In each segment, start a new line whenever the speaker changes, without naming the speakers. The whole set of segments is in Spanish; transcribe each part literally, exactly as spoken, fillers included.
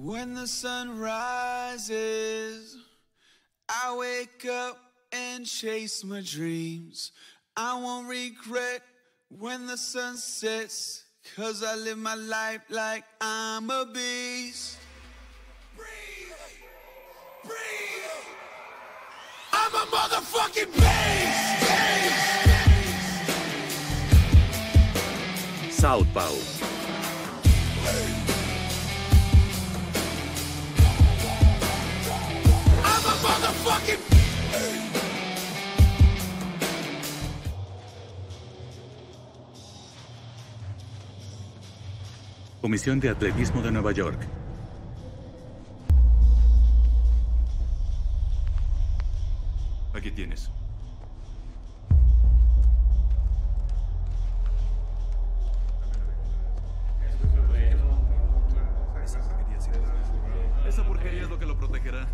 When the sun rises, I wake up and chase my dreams. I won't regret when the sun sets, 'cause I live my life like I'm a beast. Breathe, breathe. I'm a motherfucking beast.
Southpaw.
I'm a motherfucking
Comisión de Atletismo de Nueva York.
Aquí tienes. Esa porquería es lo que lo protegerá.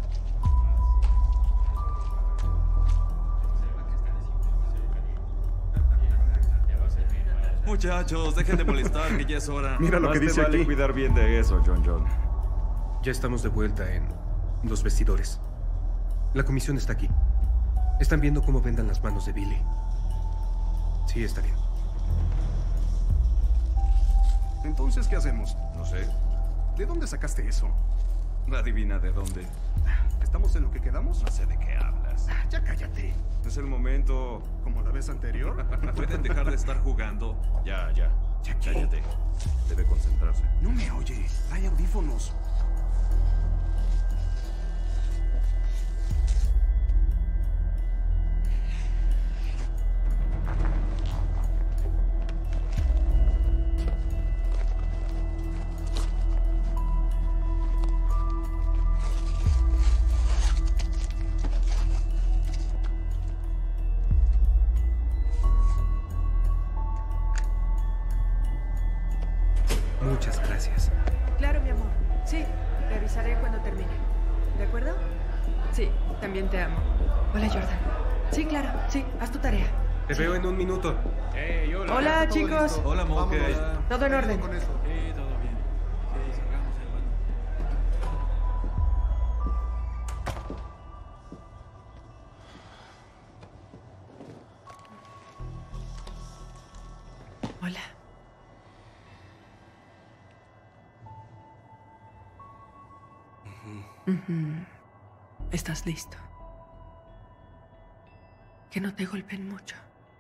Muchachos, dejen de molestar, que ya es hora.
Mira lo
Más
que
te
dice
vale
aquí.
cuidar bien de eso, John John.
Ya estamos de vuelta en los vestidores. La comisión está aquí. Están viendo cómo vendan las manos de Billy. Sí, está bien.
Entonces, ¿qué hacemos?
No sé.
¿De dónde sacaste eso?
Adivina de dónde.
¿Estamos en lo que quedamos?
No sé de qué hablas.
Ya cállate.
Es el momento.
¿Como la vez anterior?
¿Pueden dejar de estar jugando? Ya, ya.
Ya, ¿qué?
Cállate. Debe concentrarse.
No me oye. Hay audífonos.
Muchas gracias.
Claro, mi amor. Sí, te avisaré cuando termine. ¿De acuerdo? Sí, también te amo. Hola, Jordan. Sí, claro. Sí, haz tu tarea.
Te veo en un minuto.
Hey, hola.
Hola,
¿Todo
chicos.
listo?
Hola, Mo. ¿qué hay?
Vámonos.
Todo en orden.
Con eso. Sí, todo bien. Sí, salgamos, hermano.
Hola. Ujú. ¿Estás listo? Que no te golpeen mucho.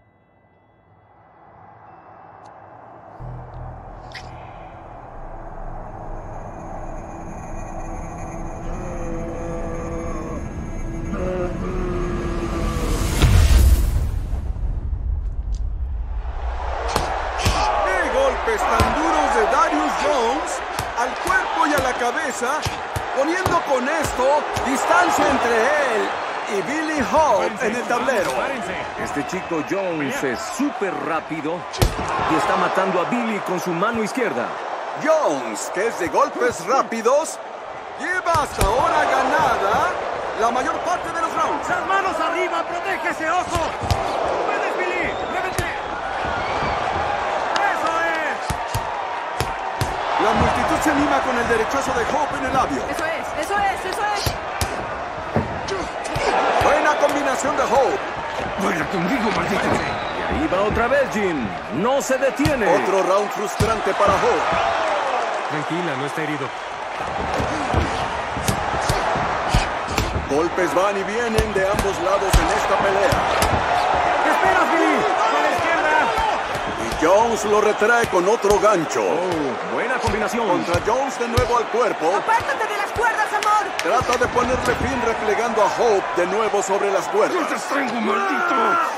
¡Qué golpes tan duros de Darius Jones al cuerpo y a la cabeza, poniendo con esto distancia entre él y Billy Hope en el tablero!
Este chico Jones es súper rápido y está matando a Billy con su mano izquierda.
Jones, que es de golpes rápidos, lleva hasta ahora ganada la mayor parte de los rounds.
¡Las manos arriba! ¡Protégese, ojo! ¡Puedes, Billy! ¡Muévete! ¡Eso es!
La multitud se anima con el derechazo de Hope en el labio.
Eso es, eso es, eso es.
Buena combinación de Hope.
¡Fuera conmigo, maldito!
Y ahí va otra vez, Jim. No se detiene.
Otro round frustrante para Hope.
Tranquila, no está herido.
Golpes van y vienen de ambos lados en esta pelea.
¿Qué esperas, Billy? ¡Con la izquierda!
Y Jones lo retrae con otro gancho.
Oh, buena combinación.
Contra Jones de nuevo al cuerpo.
¡Apártate de las cuerdas, amor!
Trata de ponerle fin replegando a Hope de nuevo sobre las
¡No
cuerdas.
te tengo, maldito!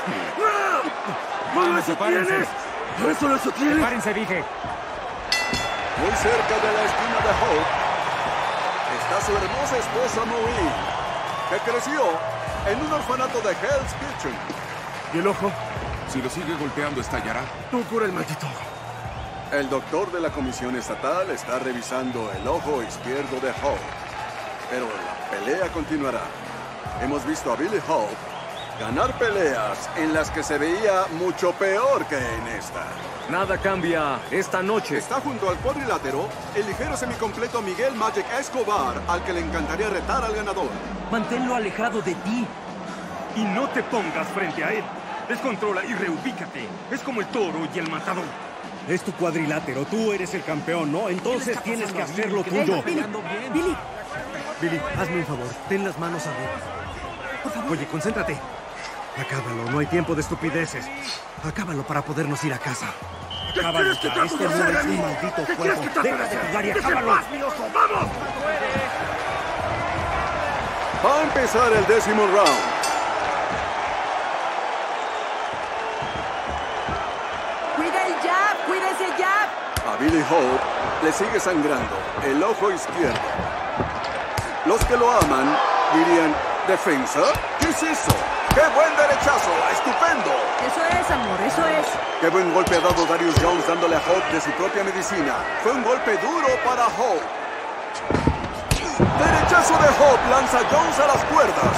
¡No eso tienes!
¡Eso lo tienes!
¡Párense, dije!
Muy cerca de la esquina de Hope está su hermosa esposa Maureen, que creció en un orfanato de Hell's Kitchen.
¿Y el ojo? Si lo sigue golpeando, estallará. Tú cura el maldito.
El doctor de la comisión estatal está revisando el ojo izquierdo de Hope, pero la pelea continuará. Hemos visto a Billy Hope Ganar peleas en las que se veía mucho peor que en esta.
Nada cambia esta noche.
Está junto al cuadrilátero el ligero semicompleto Miguel Magic Escobar, al que le encantaría retar al ganador.
Manténlo alejado de ti. Y no te pongas frente a él. Descontrola y reubícate. Es como el toro y el matador.
Es tu cuadrilátero, tú eres el campeón, ¿no? Entonces tienes que hacer lo
Hey,
tuyo.
Billy, Billy,
Billy, hazme un favor, ten las manos arriba. Por favor. Oye, concéntrate. Acábalo, no hay tiempo de estupideces. Acábalo para podernos ir a casa. Acábalo ya, este no es un maldito juego. Deja de jugar y acábalo.
¡Vamos!
Va a empezar el décimo round.
cuida el jab, cuida ese jab.
A Billy Hope le sigue sangrando el ojo izquierdo. Los que lo aman dirían, ¿defensa? ¿Qué es eso? ¡Qué buen derechazo! ¡Estupendo!
Eso es, amor, eso es.
¡Qué buen golpe ha dado Darius Jones dándole a Hope de su propia medicina! Fue un golpe duro para Hope. Derechazo de Hope lanza a Jones a las cuerdas.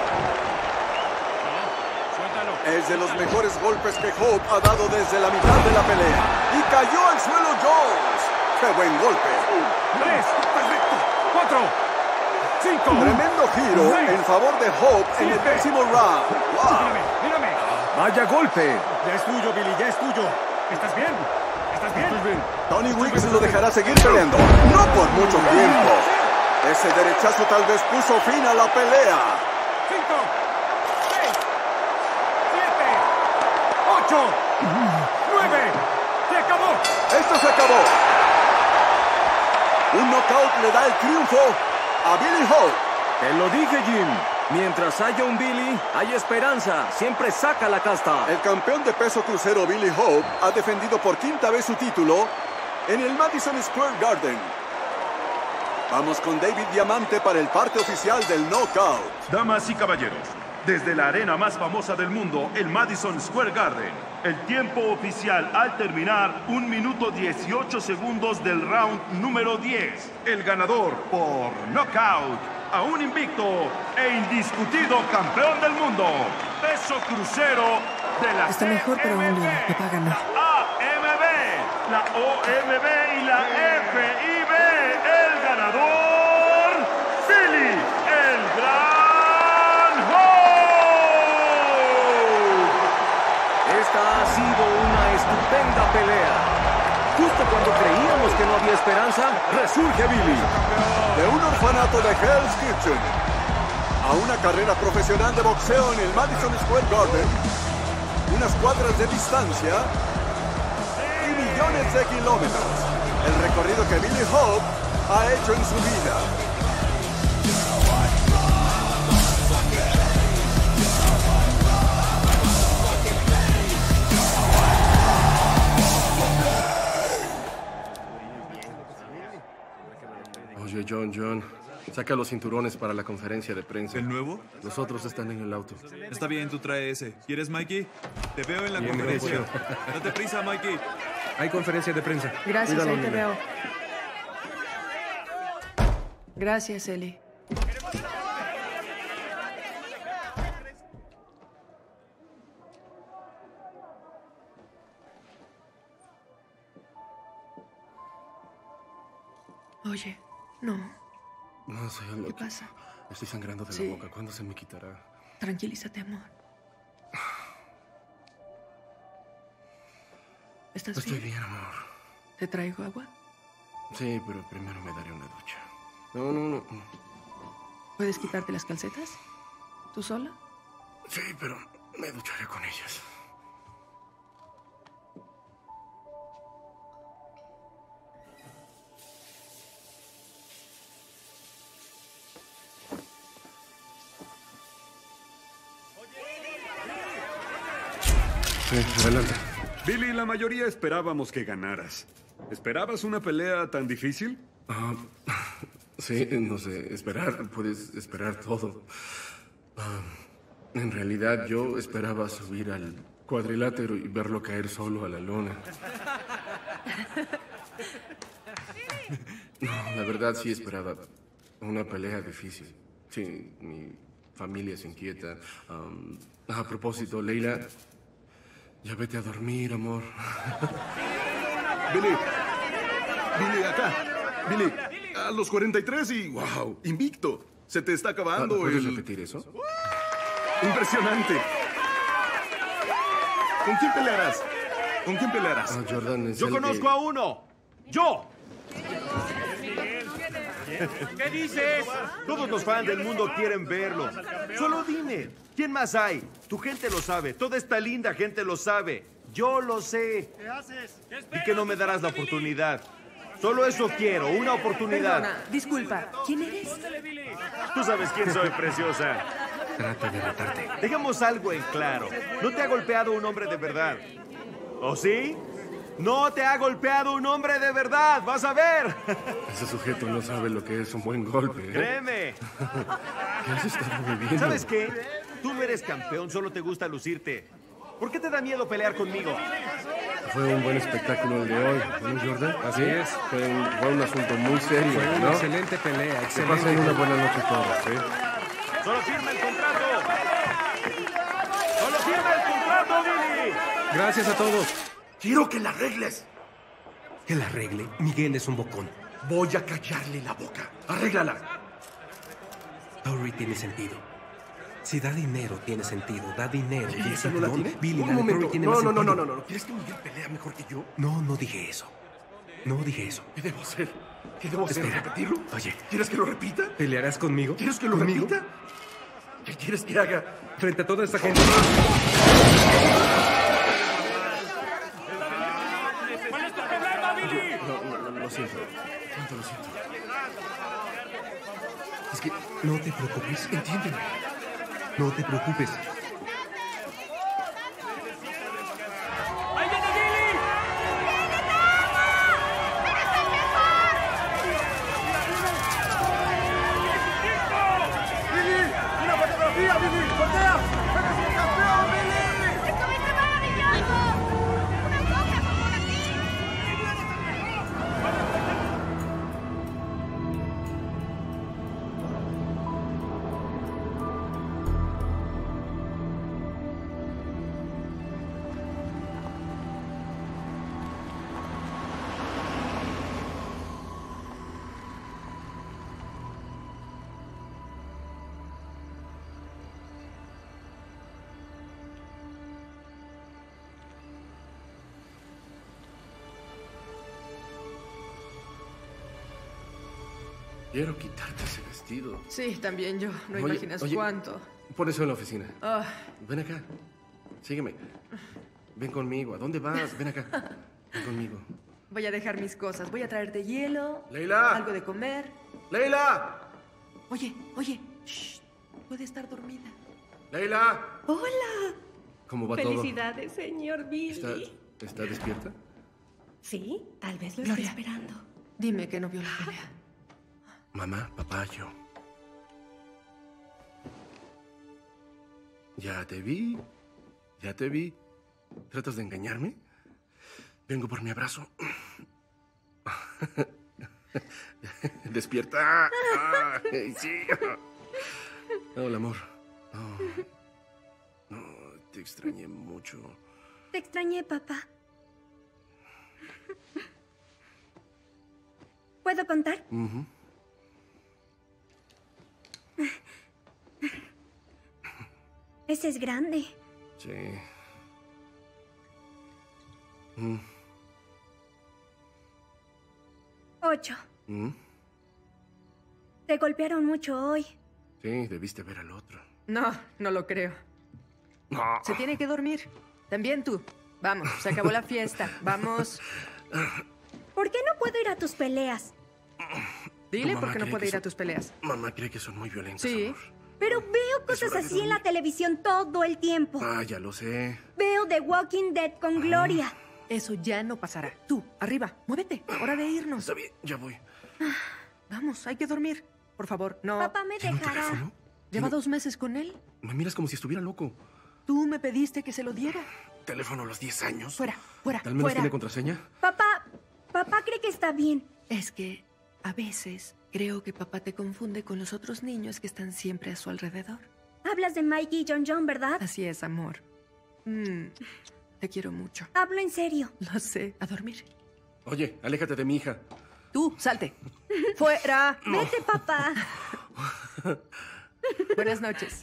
Es de los mejores golpes que Hope ha dado desde la mitad de la pelea. Y cayó al suelo Jones. ¡Qué buen golpe!
¡Tres! ¡Perfecto! ¡Cuatro! ¡Cinco!
Tremendo giro en favor de Hope en el décimo round. ¡Wow!
¡Mírame! ¡Mírame!
Vaya golpe.
Ya es tuyo, Billy, ya es tuyo.
¿Estás bien? ¿Estás bien?
Tony Weeks lo dejará seguir peleando. No por mucho tiempo. Ese derechazo tal vez puso fin a la pelea.
¡Cinco! ¡Seis! ¡Siete! ¡Ocho! ¡Nueve! ¡Se acabó!
Esto se acabó. Un knockout le da el triunfo a Billy Hope.
Te lo dije, Jim. Mientras haya un Billy, hay esperanza. Siempre saca la casta.
El campeón de peso crucero Billy Hope ha defendido por quinta vez su título en el Madison Square Garden. Vamos con David Diamante para el parte oficial del knockout.
Damas y caballeros, desde la arena más famosa del mundo, el Madison Square Garden, el tiempo oficial al terminar, un minuto dieciocho segundos del round número diez. El ganador por knockout, aún invicto e indiscutido campeón del mundo, peso crucero de la
Está mejor, pero aún no. Me pagan no.
A M B, la O M B y la F I B. El ganador, Billy, el Gran Hope.
Esta ha sido una estupenda pelea. Justo cuando creíamos que no había esperanza, resurge Billy.
De un orfanato de Hell's Kitchen a una carrera profesional de boxeo en el Madison Square Garden, unas cuadras de distancia y millones de kilómetros. El recorrido que Billy Hope ha hecho en su vida.
Oye, John, John, saca los cinturones para la conferencia de prensa.
¿El nuevo?
Los otros están en el auto.
Está bien, tú trae ese. ¿Quieres, Mikey? Te veo en la
Bien,
conferencia.
gracias.
Date prisa, Mikey.
Hay conferencia de prensa.
Gracias,
Cuídalo,
ahí te
nena.
veo. Gracias, Eli. Oye, no.
No, soy el
¿Qué
loco.
pasa?
Estoy sangrando de
Sí.
la boca. ¿Cuándo se me quitará?
Tranquilízate, amor. ¿Estás
Estoy
bien?
bien, amor.
¿Te traigo agua?
Sí, pero primero me daré una ducha. No, no, no.
¿Puedes quitarte las calcetas? ¿Tú sola?
Sí, pero me ducharé con ellas. Sí, adelante.
Billy, la mayoría esperábamos que ganaras. ¿Esperabas una pelea tan difícil?
Ah, sí, no sé, esperar, puedes esperar todo. Ah, en realidad yo esperaba subir al cuadrilátero y verlo caer solo a la lona. No, la verdad sí esperaba una pelea difícil. Sí, mi familia se inquieta. Um, a propósito, Leila, ya vete a dormir, amor.
Billy. Billy, acá. Billy, a los cuarenta y tres y wow, invicto. Se te está acabando
¿Puedes
el...
repetir eso?
Impresionante. ¿Con quién pelearás? ¿Con quién pelearás?
Ah, Jordan, es
Yo
el
conozco
que...
a uno. ¡Yo! ¿Qué dices? Todos los fans del mundo quieren verlo. Solo dime, ¿quién más hay? Tu gente lo sabe, toda esta linda gente lo sabe. Yo lo sé.
¿Qué haces?
¿Y que no me darás la oportunidad? Solo eso quiero, una oportunidad.
Perdona, disculpa, ¿quién eres?
Tú sabes quién soy, preciosa.
Trata de retarte.
Dejemos algo en claro. No te ha golpeado un hombre de verdad. ¿O sí? No te ha golpeado un hombre de verdad. ¡Vas a ver!
Ese sujeto no sabe lo que es un buen golpe, ¿eh?
Créeme.
¿Qué has estado bebiendo?
¿Sabes qué? Tú no eres campeón, solo te gusta lucirte. ¿Por qué te da miedo pelear conmigo?
Fue un buen espectáculo el de hoy, ¿no, Jordan? Así es. Fue un, fue un asunto muy serio,
Fue una
¿no?
excelente pelea,
Que
excelente.
pasen una buena noche todos, ¿eh?
¡Solo firma el contrato! ¡Solo firma el contrato, Billy!
Gracias a todos.
Quiero que la arregles.
Que la arregle. Miguel es un bocón.
Voy a callarle la boca. Arréglala.
Tori tiene sentido. Si da dinero, tiene sentido. Da dinero.
¿Y
Y
esa
si
no la
no,
tiene?
Billy,
Un
la de
momento.
Tori tiene
No,
más
no, no,
sentido.
no, no, no. ¿Quieres que Miguel pelea mejor que yo?
No, no dije eso. No dije eso.
¿Qué debo hacer? ¿Qué debo hacer?
Espera.
¿Repetirlo?
Oye.
¿Quieres que lo repita?
¿Pelearás conmigo?
¿Quieres que lo
¿Conmigo?
repita? ¿Qué quieres que haga?
Frente a toda esta gente.
¿Cuál es tu problema, Billy?
No, no, no, lo siento. Siento, lo siento.
Es que no te preocupes.
Entiéndeme.
No te preocupes.
¡Ahí viene Billy!
¡Billy! ¡Una fotografía, Billy! ¡Voltea! ¡Eres un campeón, Billy!
¡Estuviste maravilloso! ¡Una copia, por favor, aquí!
Quiero quitarte ese vestido.
Sí, también yo. No
Oye,
imaginas
oye,
cuánto.
Pon eso en la oficina.
Ah,
Ven acá. Sígueme. Ven conmigo. ¿A dónde vas? Ven acá. Ven conmigo.
voy a dejar mis cosas. Voy a traerte hielo.
¡Leila!
Algo de comer.
¡Leila!
Oye, oye. Shh, puede estar dormida.
¡Leila!
Hola.
¿Cómo va
Felicidades, señor Billy.
todo? ¿Está, ¿Está despierta?
Sí, tal vez lo
Gloria.
esté esperando.
Dime que no vio la pelea.
Mamá, papá, yo. Ya te vi. Ya te vi. ¿Tratas de engañarme? Vengo por mi abrazo. ¡Despierta! Ay, sí. Hola, amor. No, no, te extrañé mucho.
Te extrañé, papá. ¿Puedo contar?
Ujú.
Ese es grande.
Sí. Mm.
Ocho.
Mm.
Te golpearon mucho hoy.
Sí, debiste ver al otro.
No, no lo creo.
No.
Se tiene que dormir. También tú. Vamos, se acabó la fiesta. Vamos.
¿Por qué no puedo ir a tus peleas?
Dile
Tu
por
mamá
qué no
cree
puede
que
ir a
son-
tus peleas.
Mamá cree que son muy violentos.
Sí.
amor.
Pero veo cosas
hora de
así en la
dormir.
televisión todo el tiempo.
Ah, ya lo sé.
Veo The Walking Dead con Gloria.
Eso ya no pasará. Tú, arriba, muévete. Hora de irnos.
Está bien, ya voy.
Vamos, hay que dormir. Por favor, no.
Papá me
¿Tiene un
dejará.
teléfono?
¿Lleva dos meses con él?
Me miras como si estuviera loco.
Tú me pediste que se lo diera.
¿Teléfono a los diez años?
Fuera, fuera,
¿Al menos
fuera.
tiene contraseña?
Papá, papá cree que está bien.
Es que a veces creo que papá te confunde con los otros niños que están siempre a su alrededor.
Hablas de Mikey y John John, ¿verdad?
Así es, amor. Mm, te quiero mucho.
Hablo en serio.
Lo sé. A dormir.
Oye, aléjate de mi hija.
Tú, salte. ¡Fuera!
No. Vete, papá.
Buenas noches.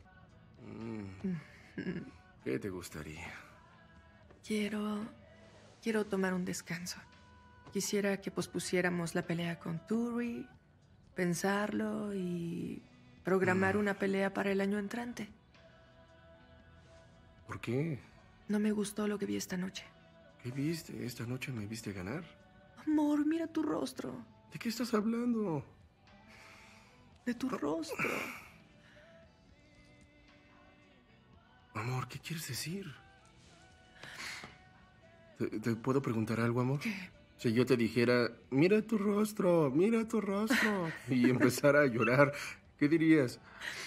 Mm. ¿Qué te gustaría?
Quiero... Quiero tomar un descanso. Quisiera que pospusiéramos la pelea con Turi, pensarlo y programar mm. una pelea para el año entrante.
¿Por qué?
No me gustó lo que vi esta noche.
¿Qué viste? ¿Esta noche me viste ganar?
Amor, mira tu rostro.
¿De qué estás hablando?
De tu rostro.
Amor, ¿qué quieres decir? ¿Te, te puedo preguntar algo, amor?
¿Qué?
Si yo te dijera, mira tu rostro, mira tu rostro, y empezara a llorar, ¿qué dirías?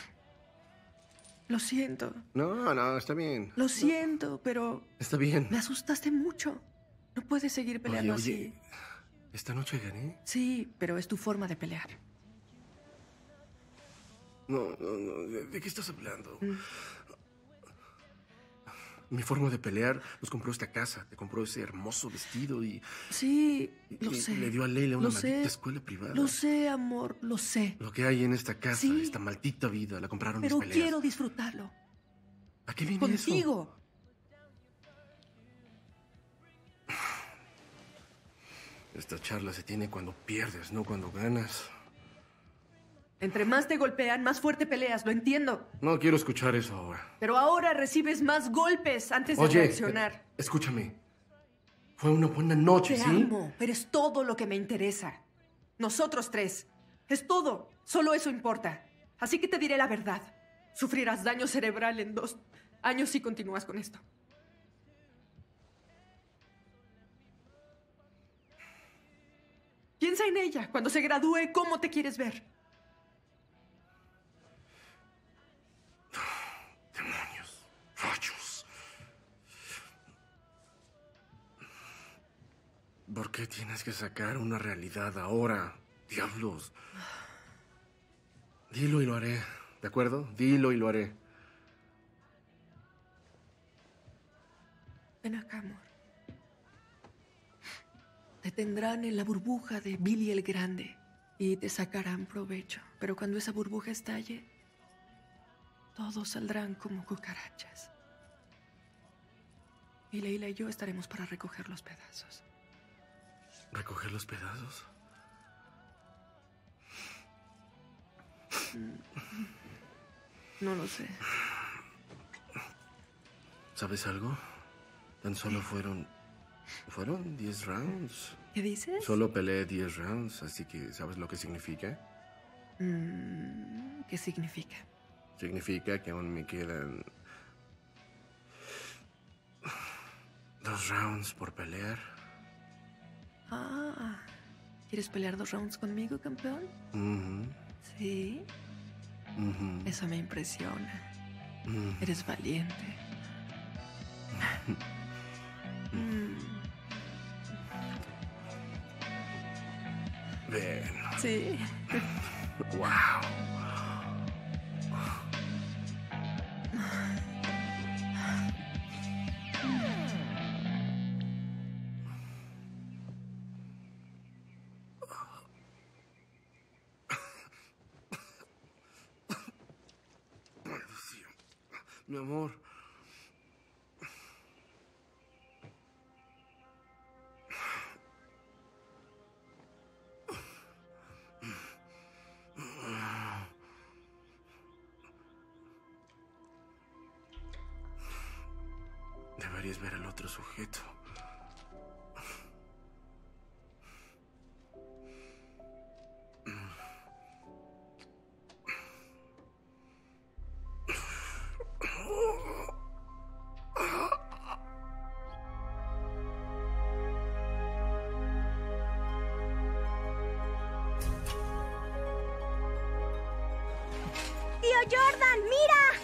Lo siento.
No, no, está bien.
Lo siento, pero...
Está bien.
Me asustaste mucho. No puedes seguir peleando
oye,
así.
Oye, ¿esta noche gané?
Sí, pero es tu forma de pelear.
No, no, no. ¿De, de qué estás hablando?
Mm.
Mi forma de pelear nos compró esta casa, te compró ese hermoso vestido y...
Sí, lo
y,
sé.
Y le dio a Leila una
lo
maldita
sé.
escuela privada.
Lo sé, amor, lo sé.
Lo que hay en esta casa,
sí,
esta maldita vida, la compraron
pero
mis peleas.
Pero quiero disfrutarlo.
¿A qué viene
Contigo.
eso? Esta charla se tiene cuando pierdes, no cuando ganas.
Entre más te golpean, más fuerte peleas, lo entiendo.
No quiero escuchar eso ahora.
Pero ahora recibes más golpes antes de
Oye,
reaccionar.
Eh, escúchame. Fue una buena noche,
te
¿sí?
Te amo, pero es todo lo que me interesa. Nosotros tres. Es todo. Solo eso importa. Así que te diré la verdad. Sufrirás daño cerebral en dos años si continúas con esto. Piensa en ella. Cuando se gradúe, ¿cómo te quieres ver?
Demonios. Rayos. ¿Por qué tienes que sacar una realidad ahora? Diablos. Dilo y lo haré. ¿De acuerdo? Dilo y lo haré.
Ven acá, amor. Te tendrán en la burbuja de Billy el Grande y te sacarán provecho. Pero cuando esa burbuja estalle, todos saldrán como cucarachas. Y Leila y yo estaremos para recoger los pedazos.
¿Recoger los pedazos?
No lo sé.
¿Sabes algo? Tan solo fueron... Fueron diez rounds.
¿Qué dices?
Solo peleé diez rounds, así que ¿sabes lo que significa?
Mm, ¿qué significa?
Significa que aún me quedan... dos rounds por pelear.
Ah, ¿quieres pelear dos rounds conmigo, campeón?
Uh-huh.
Sí.
Uh-huh.
Eso me impresiona.
Uh-huh.
Eres valiente. mm.
Ven.
Sí.
Wow. Mi amor. Deberías ver al otro sujeto.
¡Tío Jordan, mira!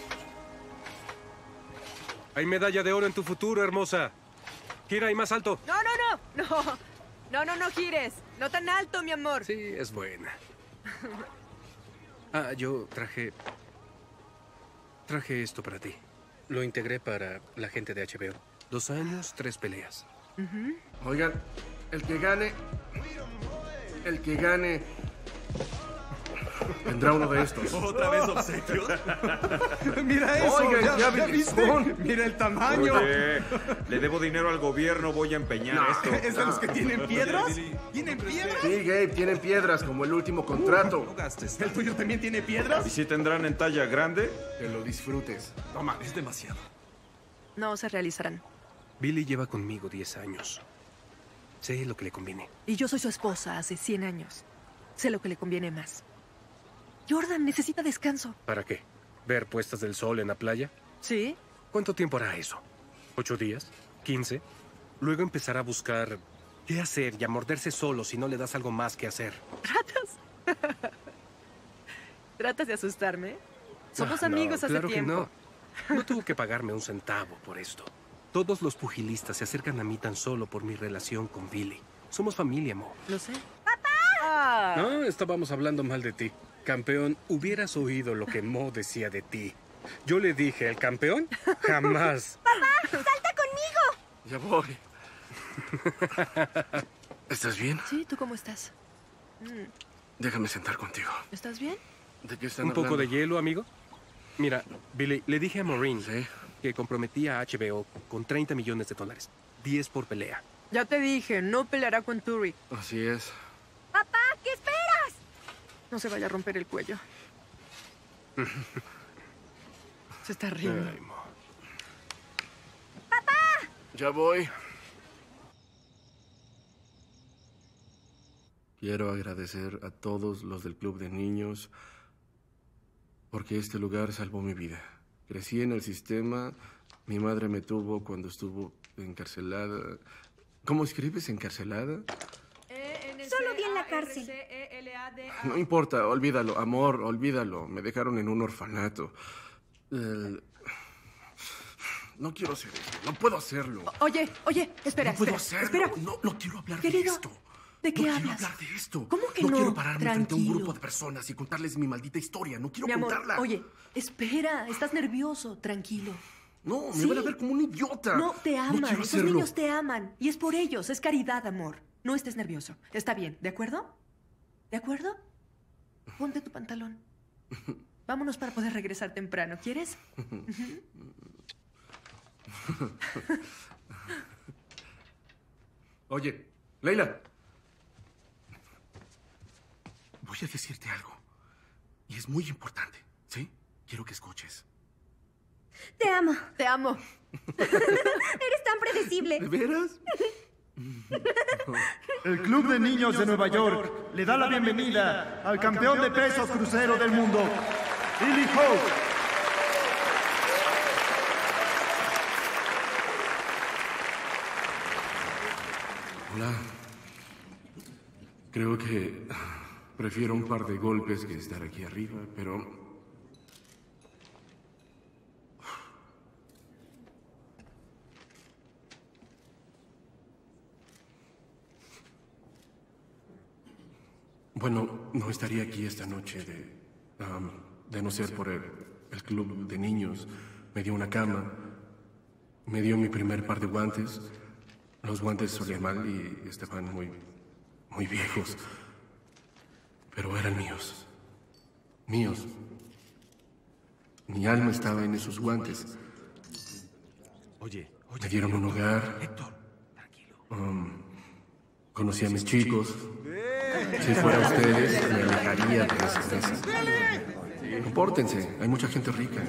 Hay medalla de oro en tu futuro, hermosa. Gira y más alto.
No, no, no. No, no, no, no gires. No tan alto, mi amor.
Sí, es buena. Ah, yo traje Traje esto para ti. Lo integré para la gente de H B O. Dos años, tres peleas.
Ujú.
Oigan, el que gane... El que gane... Tendrá uno de estos.
¿Otra vez obsequios?
Mira eso.
Oigan,
¿ya,
ya
ya
vi-
viste?
son.
Mira el tamaño.
Oye, le debo dinero al gobierno, voy a empeñar
No,
esto.
¿Es de los que tienen piedras? ¿Tienen piedras?
Sí, Gabe, tienen piedras como el último contrato.
¿El tuyo también tiene piedras?
¿Y si tendrán en talla grande?
Que lo disfrutes.
Toma, es demasiado.
No se realizarán.
Billy lleva conmigo diez años. Sé lo que le conviene.
Y yo soy su esposa hace cien años. Sé lo que le conviene más. Jordan necesita descanso.
¿Para qué? ¿Ver puestas del sol en la playa?
¿Sí?
¿Cuánto tiempo hará eso? ¿Ocho días? ¿Quince? Luego empezará a buscar qué hacer y a morderse solo si no le das algo más que hacer.
¿Tratas? ¿Tratas de asustarme? Somos
Ah,
amigos
no,
hace
claro
tiempo.
que no. No tuvo que pagarme un centavo por esto. Todos los pugilistas se acercan a mí tan solo por mi relación con Billy. Somos familia, Mo.
Lo sé. ¡Papá!
No, estábamos hablando mal de ti. Campeón, hubieras oído lo que Mo decía de ti. Yo le dije, ¿el campeón? Jamás.
¡Papá! ¡Salta conmigo!
Ya voy. ¿Estás bien?
Sí, ¿tú cómo estás? Mm,
Déjame sentar contigo.
¿Estás bien?
¿De qué están
¿Un poco
hablando?
de hielo, amigo? Mira, Billy, le dije a Maureen que comprometía a H B O con treinta millones de dólares. diez por pelea.
Ya te dije, no peleará con Turi.
Así es.
¡Papá! ¿Qué esperas?
No se vaya a romper el cuello. Se está riendo.
Ay, Mo.
Ya voy. Quiero agradecer a todos los del Club de Niños porque este lugar salvó mi vida. Crecí en el sistema, mi madre me tuvo cuando estuvo encarcelada. ¿Cómo escribes encarcelada?
Solo di en la cárcel.
No importa, olvídalo, amor, olvídalo. Me dejaron en un orfanato. El- No quiero hacer esto, no puedo hacerlo.
Oye, oye, espera,
No puedo
espera,
hacerlo.
espera.
No, no quiero hablar
Querido,
de esto.
¿de qué
no
hablas?
quiero hablar de esto.
¿Cómo que
no?
no?
quiero pararme frente a un
Tranquilo.
grupo de personas y contarles mi maldita historia. No quiero
Mi amor,
contarla.
oye, espera, estás nervioso, tranquilo.
No, me
Sí.
van a ver como un idiota.
No, te aman,
No quiero
esos
hacerlo.
niños te aman. Y es por ellos, es caridad, amor. No estés nervioso. Está bien, ¿de acuerdo? ¿De acuerdo? Ponte tu pantalón. Vámonos para poder regresar temprano, ¿quieres? Ujú.
Oye, Leila. Voy a decirte algo. Y es muy importante, ¿sí? Quiero que escuches.
Te amo.
Te amo.
Eres tan predecible.
¿De veras?
El Club de Niños de Nueva York le da la bienvenida al campeón de pesos crucero del mundo, Billy Hope.
Hola. Creo que prefiero un par de golpes que estar aquí arriba, pero... Bueno, no estaría aquí esta noche de, um, de no ser por el, el club de niños. Me dio una cama, me dio mi primer par de guantes. Los guantes solían mal y estaban muy, muy viejos. Pero eran míos. Míos. Mi alma estaba en esos guantes.
Oye,
Me dieron un hogar. Um, conocí a mis chicos. Si fuera ustedes, me alejaría de esas mesas. Compórtense, hay mucha gente rica.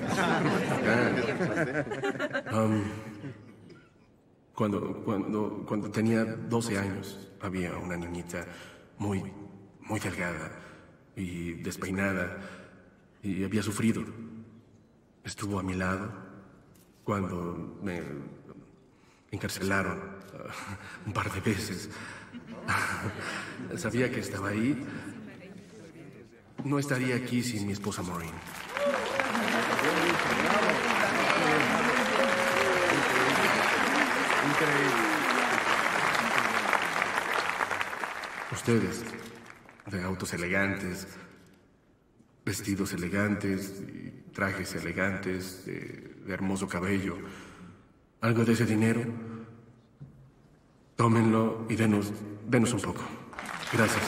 Acá. Um, cuando, cuando, cuando tenía doce años, había una niñita muy, muy delgada y despeinada y había sufrido. Estuvo a mi lado cuando me encarcelaron uh, un par de veces. Sabía que estaba ahí. No estaría aquí sin mi esposa Maureen. Ustedes, de autos elegantes, vestidos elegantes y trajes elegantes, de, de hermoso cabello, algo de ese dinero. Tómenlo y denos, denos un poco. Gracias.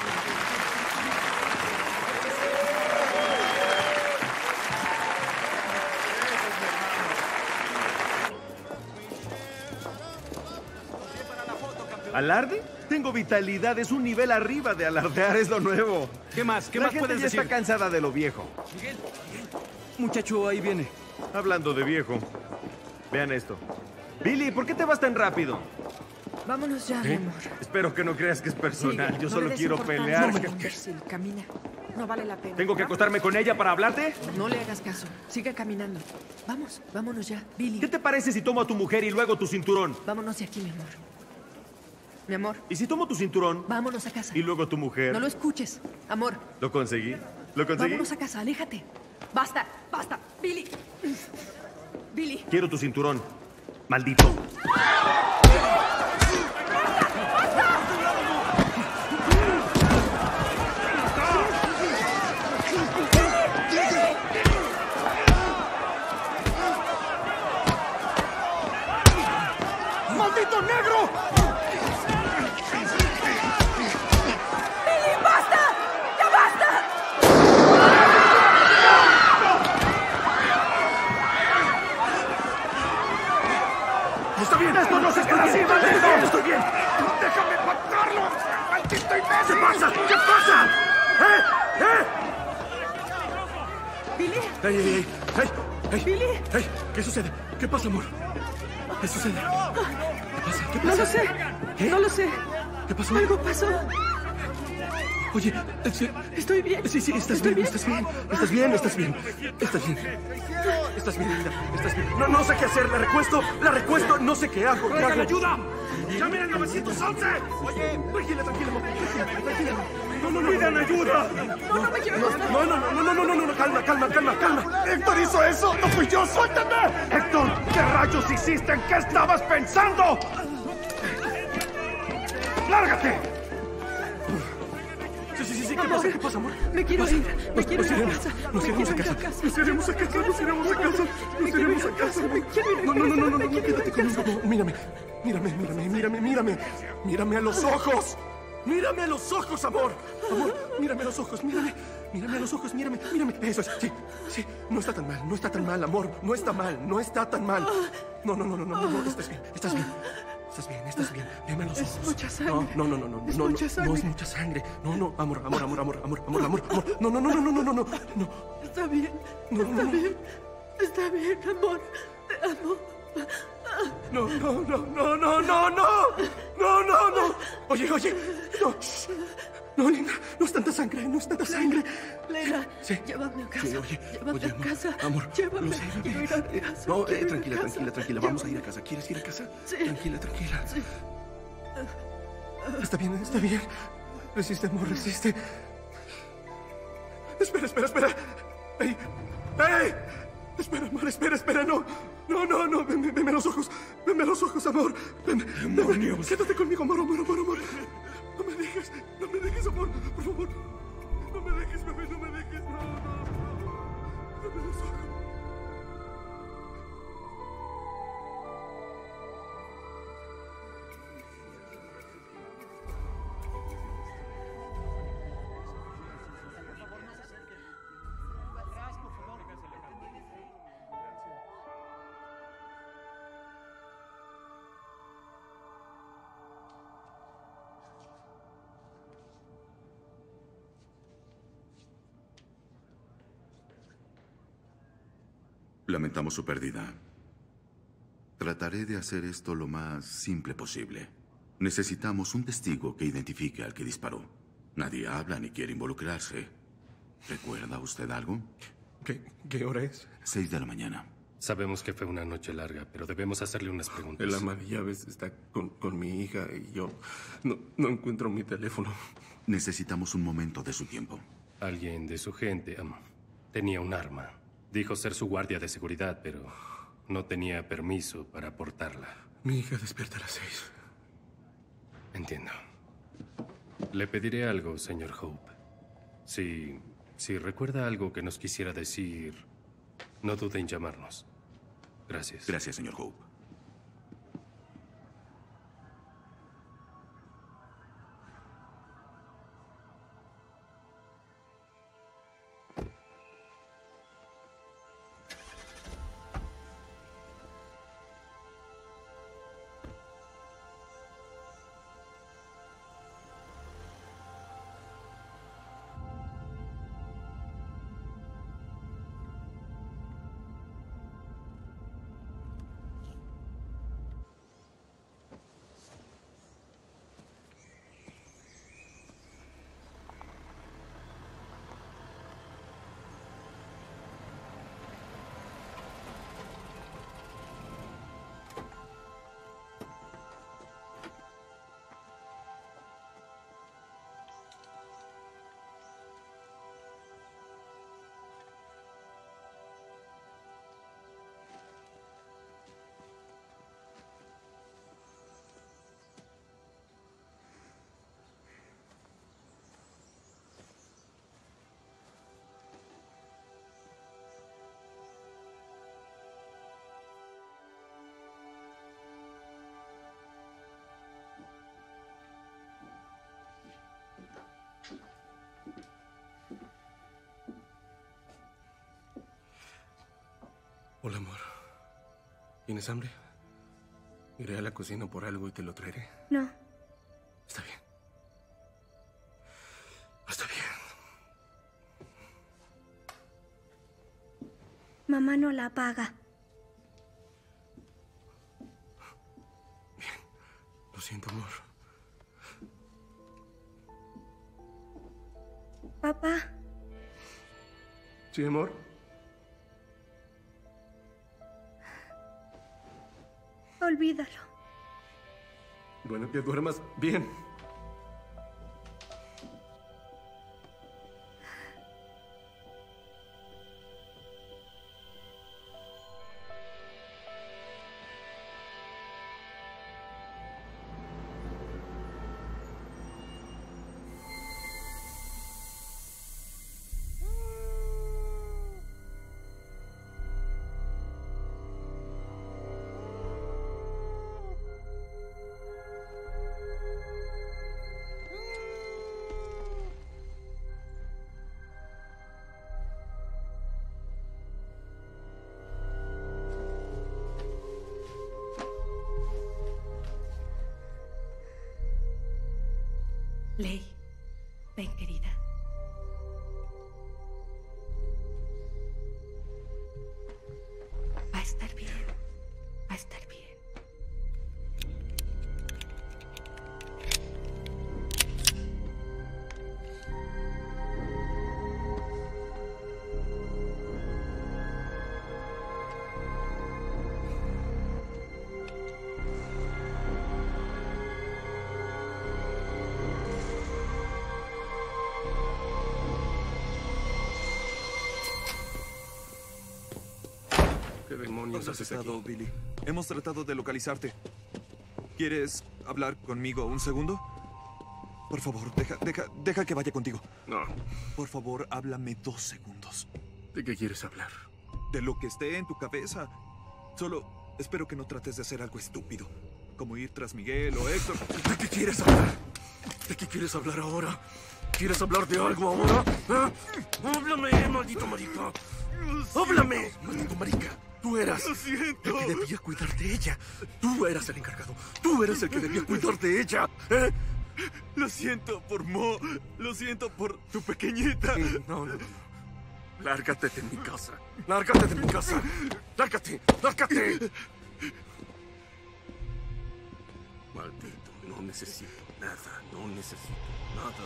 ¿Alarde? Tengo vitalidad, es un nivel arriba de alardear, es lo nuevo.
¿Qué más? ¿Qué
La
más
gente
puedes
ya
decir?
está cansada de lo viejo.
Miguel, muchacho, ahí viene.
Hablando de viejo, vean esto. Billy, ¿por qué te vas tan rápido?
Vámonos ya,
¿Eh?
mi amor.
Espero que no creas que es personal,
Sí,
yo
no
solo
le des
quiero
importancia
pelear.
a un imbécil. Camina. No vale la pena.
¿Tengo que acostarme con ella para hablarte?
No le hagas caso. Sigue caminando. Vamos, vámonos ya. Billy.
¿Qué te parece si tomo a tu mujer y luego tu cinturón?
Vámonos de aquí, mi amor. Mi amor.
¿Y si tomo tu cinturón?
Vámonos a casa.
Y luego tu mujer.
No lo escuches. Amor.
¿Lo conseguí? ¿Lo conseguí?
Vámonos a casa, aléjate. Basta, basta. Billy. Billy.
Quiero tu cinturón. Maldito.
¡Maldito negro! ¡Billy, basta! ¡Ya basta!
¡Está bien! ¡Esto no se queda así, maldito! ¡Estoy bien!
¡Déjame matarlo! ¡Maldito imbécil!
¿Qué pasa? ¿Qué pasa? ¡Eh! ¡Eh!
Billy.
¡Ey, ey, ey! ¡Ey! ¡Ey!
Billy.
¡Ey! ¿Qué sucede? ¿Qué pasa, amor? ¿Qué sucede? ¿Qué pasa? ¿Qué pasa?
No lo sé.
¿Qué?
No lo sé.
¿Qué pasó?
Algo pasó.
Oye, sí,
estoy bien.
Sí, sí, estás
Estoy
bien, estás bien, estás bien, estás bien, estás bien. Estás bien, mira, estás bien. No, no sé qué hacer, la recuesto, la recuesto, no sé qué hago, qué hago.
ayuda! ¡Llamen al nueve once!
Oye, tranquila, tranquila, amor, tranquila, tranquila. No, no, no.
¡Pidan ayuda!
No, no me lleves.
No, no, no, no, no, no, no, no, calma, calma, calma, calma.
¡Héctor hizo eso! ¡No fui yo! ¡Suéltame! ¡Héctor! ¿Qué rayos hiciste? ¿En qué estabas pensando? ¡Lárgate!
Sí, sí, sí, sí, ¿qué pasa? ¿Qué pasa, amor?
Me quiero ir. Me quiero
Nos
ir a
iremos,
casa.
nos
Me
iremos a
quiero ir
casa. Nos iremos a casa, nos iremos a casa.
Me
Nos
quiero
iremos
ir
a casa.
Me quiero ir a
No, no, no, no, no,
Me
no,
quiero ir a
quédate
casa.
conmigo. No, mírame, mírame, mírame, mírame, mírame. Mírame a los ojos. Mírame a los ojos, amor. Amor, mírame a los ojos, mírame. Mírame a los ojos, mírame, mírame. Eso es, sí, sí. No está tan mal, no está tan mal, amor. No está mal, no está tan mal. No, no, no, no, no, no, no. Estás bien, estás bien. Estás bien, estás bien. Mírame a los ojos.
Es mucha sangre.
No, no, no, no, no.
Es
no,
mucha
no,
sangre.
no es mucha sangre. No, no, amor, amor, amor, amor, amor, amor, amor, amor. No, no, no, no, no, no, no, no, no.
Está bien.
No,
Está
no, no.
bien. Está bien, amor. Te amo.
No, no, no, no, no, no, no. No, no, no. Oye, oye. No. No, Linda, no es tanta sangre, no es tanta sangre.
Leila,
Sí.
llévame a casa.
Sí, oye,
llévame
oye,
a
amor,
casa.
amor,
Llévame.
lo sé,
Quiero ir a casa.
No,
Quiero
eh,
ir a
tranquila,
casa.
tranquila, tranquila. Vamos a ir a casa. ¿Quieres ir a casa?
Sí.
Tranquila, tranquila.
Sí.
Está bien, está bien. Resiste, amor, resiste. Espera, espera, espera. ¡Ey! ¡Ey! Espera, amor, espera, espera, no. No, no, no, veme, veme a los ojos. Veme a los ojos, amor. Veme, veme. Quédate conmigo, amor, amor, amor, amor. No me dejes, no me dejes, amor, por favor. No me dejes, bebé, no me dejes, no, no, no. Veme a los ojos.
Lamentamos su pérdida. Trataré de hacer esto lo más simple posible. Necesitamos un testigo que identifique al que disparó. Nadie habla ni quiere involucrarse. ¿Recuerda usted algo?
¿Qué, qué hora es?
Seis de la mañana.
Sabemos que fue una noche larga, pero debemos hacerle unas preguntas.
El ama de llaves está con, con mi hija y yo no, no encuentro mi teléfono.
Necesitamos un momento de su tiempo.
Alguien de su gente um, tenía un arma. Dijo ser su guardia de seguridad, pero no tenía permiso para portarla.
Mi hija despierta a las seis.
Entiendo. Le pediré algo, señor Hope. Si, si recuerda algo que nos quisiera decir No dude en llamarnos. Gracias.
Gracias, señor Hope.
Hola, amor. ¿Tienes hambre? Iré a la cocina por algo y te lo traeré.
No.
Está bien. Está bien.
Mamá no la apaga.
Bien. Lo siento, amor.
Papá.
¿Sí, amor?
Olvídalo.
Bueno, que duermas bien.
Ley, ven, querida. Va a estar bien. Va a estar bien.
¿Qué demonios haces aquí?
Billy. Hemos tratado de localizarte. ¿Quieres hablar conmigo un segundo? Por favor, deja, deja, deja que vaya contigo.
No.
Por favor, háblame dos segundos.
¿De qué quieres hablar?
De lo que esté en tu cabeza. Solo espero que no trates de hacer algo estúpido. Como ir tras Miguel o Héctor.
¿De qué quieres hablar? ¿De qué quieres hablar ahora? ¿Quieres hablar de algo ahora? ¿Eh? ¡Háblame, maldito marica! ¡Háblame, maldito marica! Tú eras
Lo siento.
el que debía cuidar de ella. Tú eras el encargado. Tú eras el que debía cuidar de ella. ¿Eh?
Lo siento por Mo. Lo siento por tu pequeñita.
Sí, no, no, no. Lárgate de mi casa. Lárgate de mi casa. Lárgate. Lárgate. Maldito. No necesito nada. No necesito nada.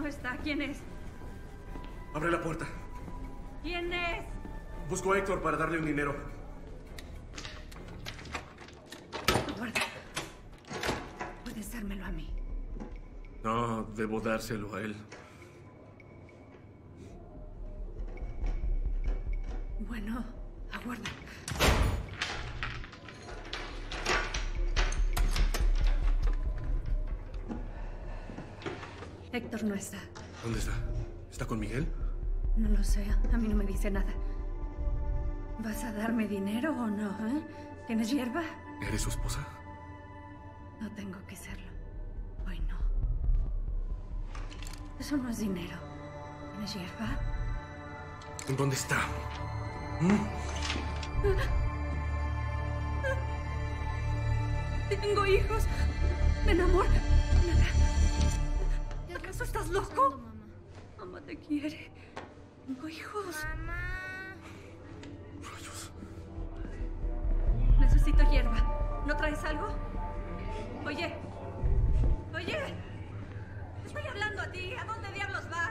No está. ¿Quién es?
Abre la puerta.
¿Quién es?
Busco a Héctor para darle un dinero.
Guarda. Puedes dármelo a mí.
No, debo dárselo a él.
Bueno, aguarda. Héctor no está.
¿Dónde está? ¿Está con Miguel?
No lo sé. A mí no me dice nada. ¿Vas a darme dinero o no, eh? ¿Tienes hierba?
¿Eres su esposa?
No tengo que serlo. Hoy no. Eso no es dinero. ¿Tienes hierba?
¿Dónde está? ¿Mm?
Tengo hijos. Me enamoro. ¿Acaso estás loco? Mamá te quiere. Tengo hijos.
Rayos.
Necesito hierba. ¿No traes algo? Oye. Oye. Estoy hablando a ti. ¿A dónde diablos vas?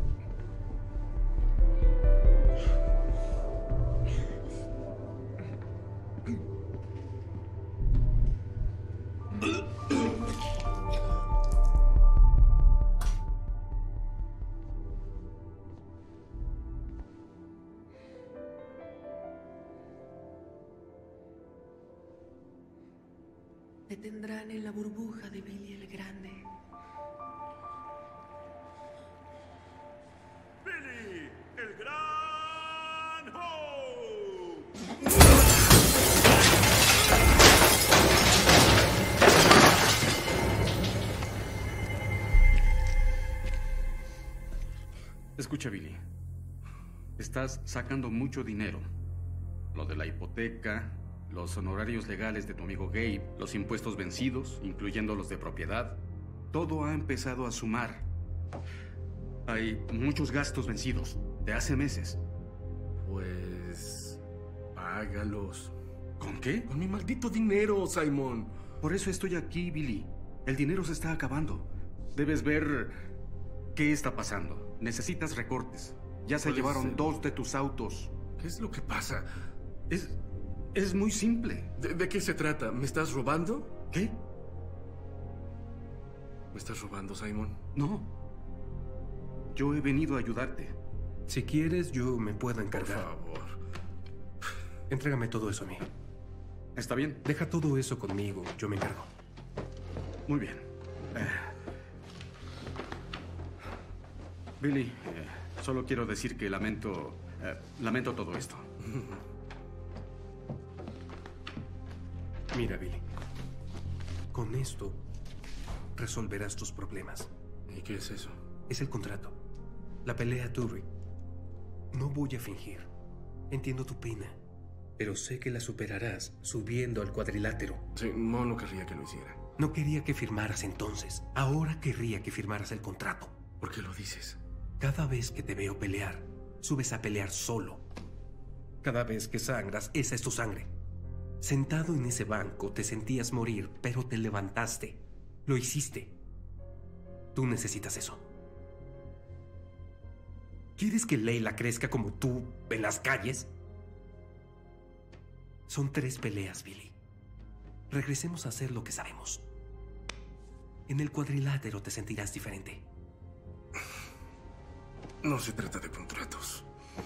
Me tendrán en la burbuja de Billy el Grande.
Billy el Gran Ho.
Escucha, Billy. Estás sacando mucho dinero. Lo de la hipoteca, los honorarios legales de tu amigo Gabe, los impuestos vencidos, incluyendo los de propiedad. Todo ha empezado a sumar. Hay muchos gastos vencidos, de hace meses.
Pues... págalos.
¿Con qué?
Con mi maldito dinero, Simon.
Por eso estoy aquí, Billy. El dinero se está acabando. Debes ver qué está pasando. Necesitas recortes. Ya se llevaron dos de tus autos.
¿Qué es lo que pasa?
Es... es muy simple.
¿De, de qué se trata? ¿Me estás robando?
¿Qué?
¿Me estás robando, Simon?
No. Yo he venido a ayudarte.
Si quieres, yo me puedo encargar.
Por favor.
Entrégame todo eso a mí.
¿Está bien?
Deja todo eso conmigo. Yo me encargo.
Muy bien. Eh. Billy, eh, solo quiero decir que lamento... Eh, lamento todo esto.
Mira, Billy. Con esto resolverás tus problemas.
¿Y qué es eso?
Es el contrato. La pelea Turri. No voy a fingir. Entiendo tu pena. Pero sé que la superarás subiendo al cuadrilátero.
Sí, no, no querría que lo hiciera.
No quería que firmaras entonces. Ahora querría que firmaras el contrato.
¿Por qué lo dices?
Cada vez que te veo pelear, subes a pelear solo. Cada vez que sangras, esa es tu sangre. Sentado en ese banco te sentías morir, pero te levantaste. Lo hiciste. Tú necesitas eso. ¿Quieres que Leila crezca como tú en las calles? Son tres peleas, Billy. Regresemos a hacer lo que sabemos. En el cuadrilátero te sentirás diferente.
No se trata de contratos.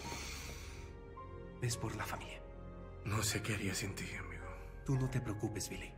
Es por la familia.
No sé qué haría sin ti, amigo.
Tú no te preocupes, Billy.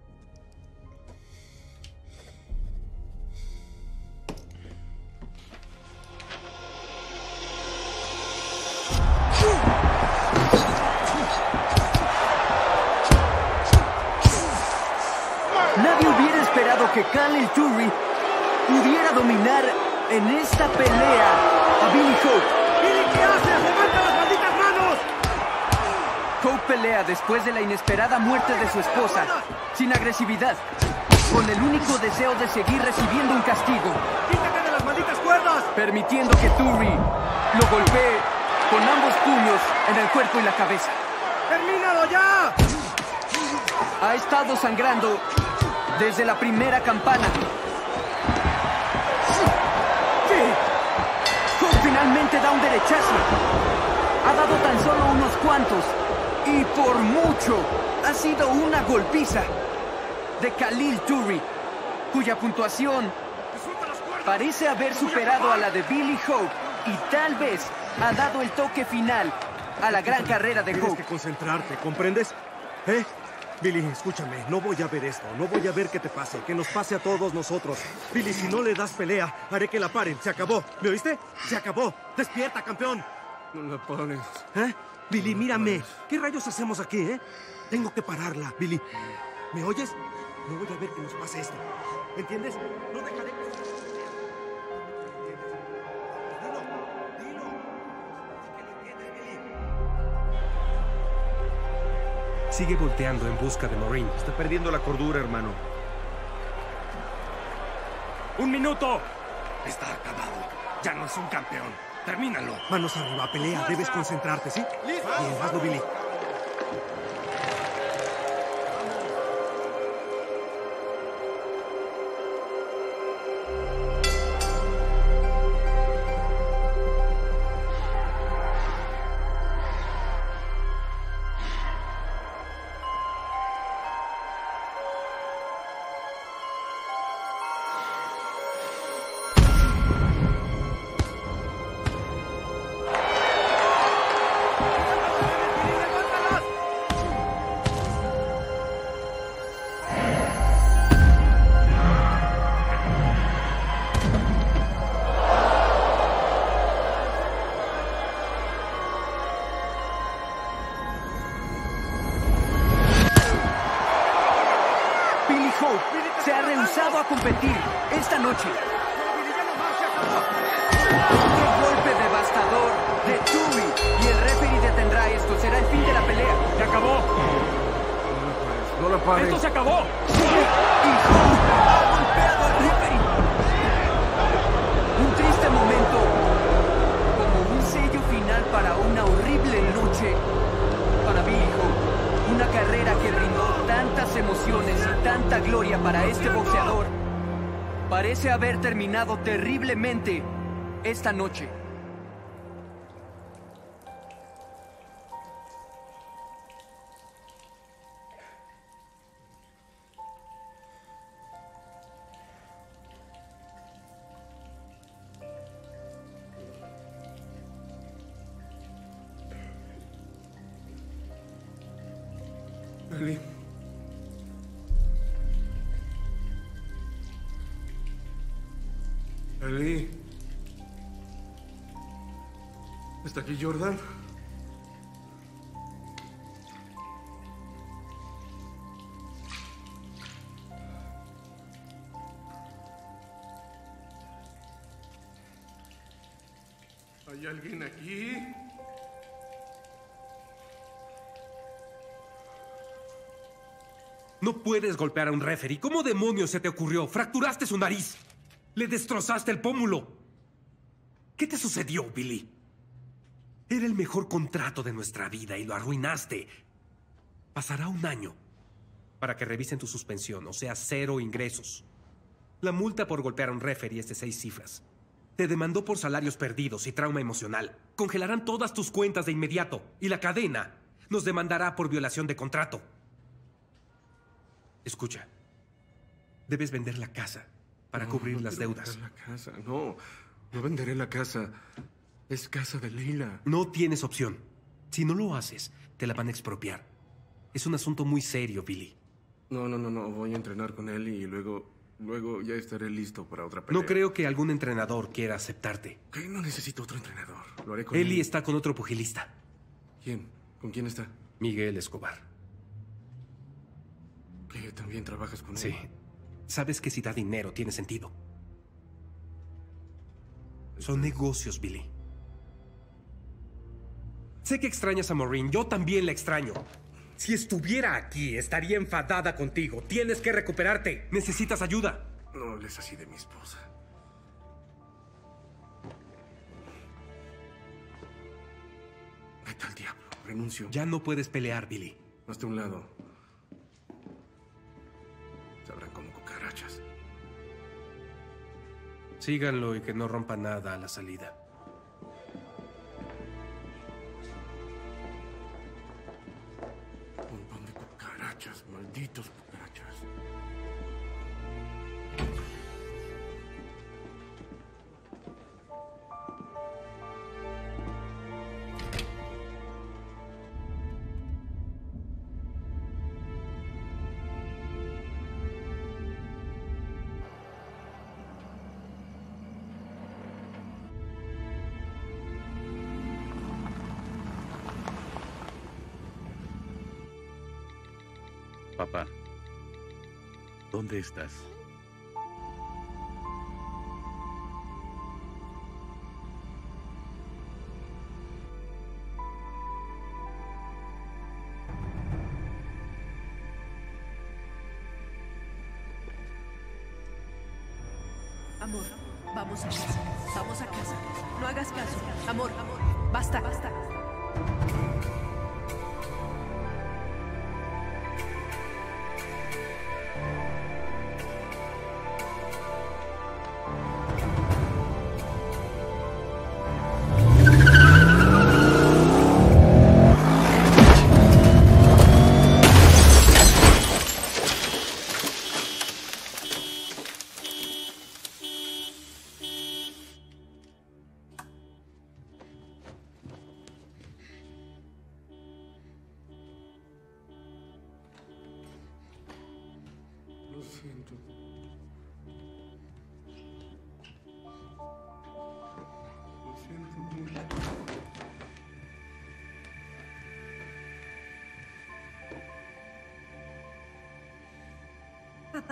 Nadie hubiera esperado que Kyle Turri pudiera dominar en esta pelea a Billy Cope.
¡Billy, qué haces! ¡Levanta las malditas manos!
Cope pelea después de la inesperada muerte de su esposa, sin agresividad, con el único deseo de seguir recibiendo un castigo.
¡Quítate de las malditas cuerdas!
Permitiendo que Turri lo golpee con ambos puños en el cuerpo y la cabeza.
¡Termínalo ya!
Ha estado sangrando desde la primera campana.
¿Qué?
finalmente da un derechazo. Ha dado tan solo unos cuantos. Y por mucho, ha sido una golpiza de Khalil Turri, cuya puntuación parece haber superado a la de Billy Hope y tal vez ha dado el toque final a la gran carrera de Hope.
Tienes que concentrarte, ¿comprendes? ¿Eh? Billy, escúchame, no voy a ver esto, no voy a ver qué te pase, que nos pase a todos nosotros. Billy, si no le das pelea, haré que la paren, se acabó. ¿Me oíste? Se acabó. Despierta, campeón.
No la pares.
¿Eh? Billy, mírame. ¿Qué rayos hacemos aquí, eh? Tengo que pararla, Billy. ¿Me oyes? No voy a ver que nos pase esto. ¿Entiendes? No dejaré que...
Sigue volteando en busca de Maureen.
Está perdiendo la cordura, hermano.
¡Un minuto! Está acabado. Ya no es un campeón. Termínalo.
Manos arriba, pelea. Debes concentrarte, ¿sí? Bien, hazlo, Billy.
Se ha rehusado a competir esta noche. ¡Qué golpe devastador de Turri! Y el referee detendrá esto. Será el fin de la pelea.
¡Se acabó!
No la pares.
¡Esto se acabó!
Y Hope ha golpeado al referee. Un triste momento. Como un sello final para una horrible noche para Billy Hope. Una carrera que brindó tantas emociones y tanta gloria para este boxeador parece haber terminado terriblemente esta noche.
Eli. Eli. ¿Está aquí Jordan? ¿Hay alguien aquí?
No puedes golpear a un referee. ¿Cómo demonios se te ocurrió? Fracturaste su nariz. Le destrozaste el pómulo. ¿Qué te sucedió, Billy? Era el mejor contrato de nuestra vida y lo arruinaste. Pasará un año para que revisen tu suspensión, o sea, cero ingresos. La multa por golpear a un referee es de seis cifras. Te demandó por salarios perdidos y trauma emocional. Congelarán todas tus cuentas de inmediato. Y la cadena nos demandará por violación de contrato. Escucha, debes vender la casa para
No,
cubrir
no
las
quiero
deudas.
vender la casa, no. No venderé la casa. Es casa de Leila.
No tienes opción. Si no lo haces, te la van a expropiar. Es un asunto muy serio, Billy.
No, no, no, no. Voy a entrenar con él y luego... Luego ya estaré listo para otra pelea.
No creo que algún entrenador quiera aceptarte.
¿Qué? No necesito otro entrenador. Lo haré con él.
Eli está con otro pugilista.
¿Quién? ¿Con quién está?
Miguel Escobar.
¿Qué? ¿También trabajas con él?
Sí. Sabes que si da dinero tiene sentido. Son negocios, Billy. Sé que extrañas a Maureen. Yo también la extraño. Si estuviera aquí, estaría enfadada contigo. Tienes que recuperarte. Necesitas ayuda.
No hables así de mi esposa. Vete al diablo. Renuncio.
Ya no puedes pelear, Billy.
Hazte a un lado. Sabrán como cucarachas.
Síganlo y que no rompa nada a la salida.
Papá, ¿dónde estás?
Amor, vamos a casa. Vamos a casa. No hagas caso. Amor, amor, basta, basta.
Lo siento. Lo siento mucho.
¿Papá?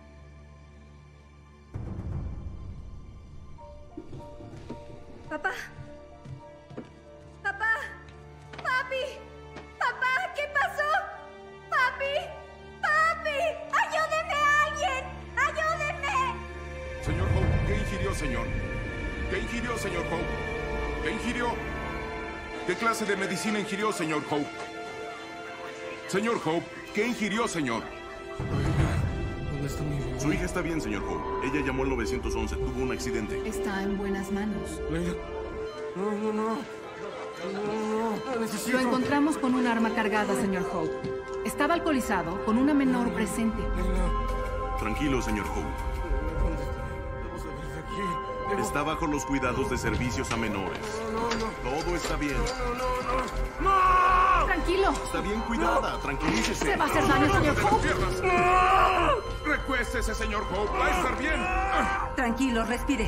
¿Papá? ¿Papá? ¡Papi! ¡Papá! ¿Qué pasó? ¡Papi! ¡Papi! ¡Ayúdeme a alguien! ¡Ayúdeme!
Señor Hope, ¿qué ingirió, señor? ¿Qué ingirió, señor Hope? ¿Qué ingirió? ¿Qué clase de medicina ingirió, señor Hope? Señor Hope, ¿qué ingirió, señor?
¿Dónde está mi bebé?
Su hija está bien, señor Hope. Ella llamó al nueve once, tuvo un accidente.
Está en buenas manos.
Leila. No, no, no. No, no, necesito.
Lo encontramos con un arma cargada, señor Hope. Estaba alcoholizado, con una menor presente.
Tranquilo, señor Hope.
¿Dónde está? Vamos a ver de aquí. Debo-
Está bajo los cuidados de servicios a menores.
No, no, no.
Todo está bien.
No, no, no. ¡No!
Tranquilo.
Está bien cuidada. Tranquilícese.
Se va a hacer daño, señor Hope.
Recuéstese, señor Hope. Va a estar bien.
Tranquilo, respire.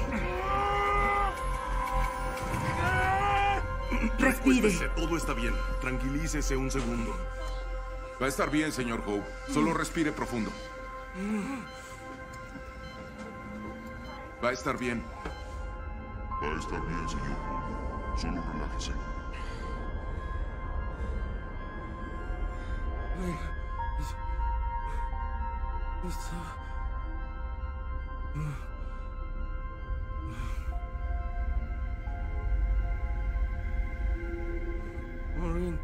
Respire.
Recuéstese, todo está bien. Tranquilícese un segundo. Va a estar bien, señor Hope. Solo respire profundo. Va a estar bien.
Va a estar bien, señor Hope. Solo relájese.
Está... Maureen.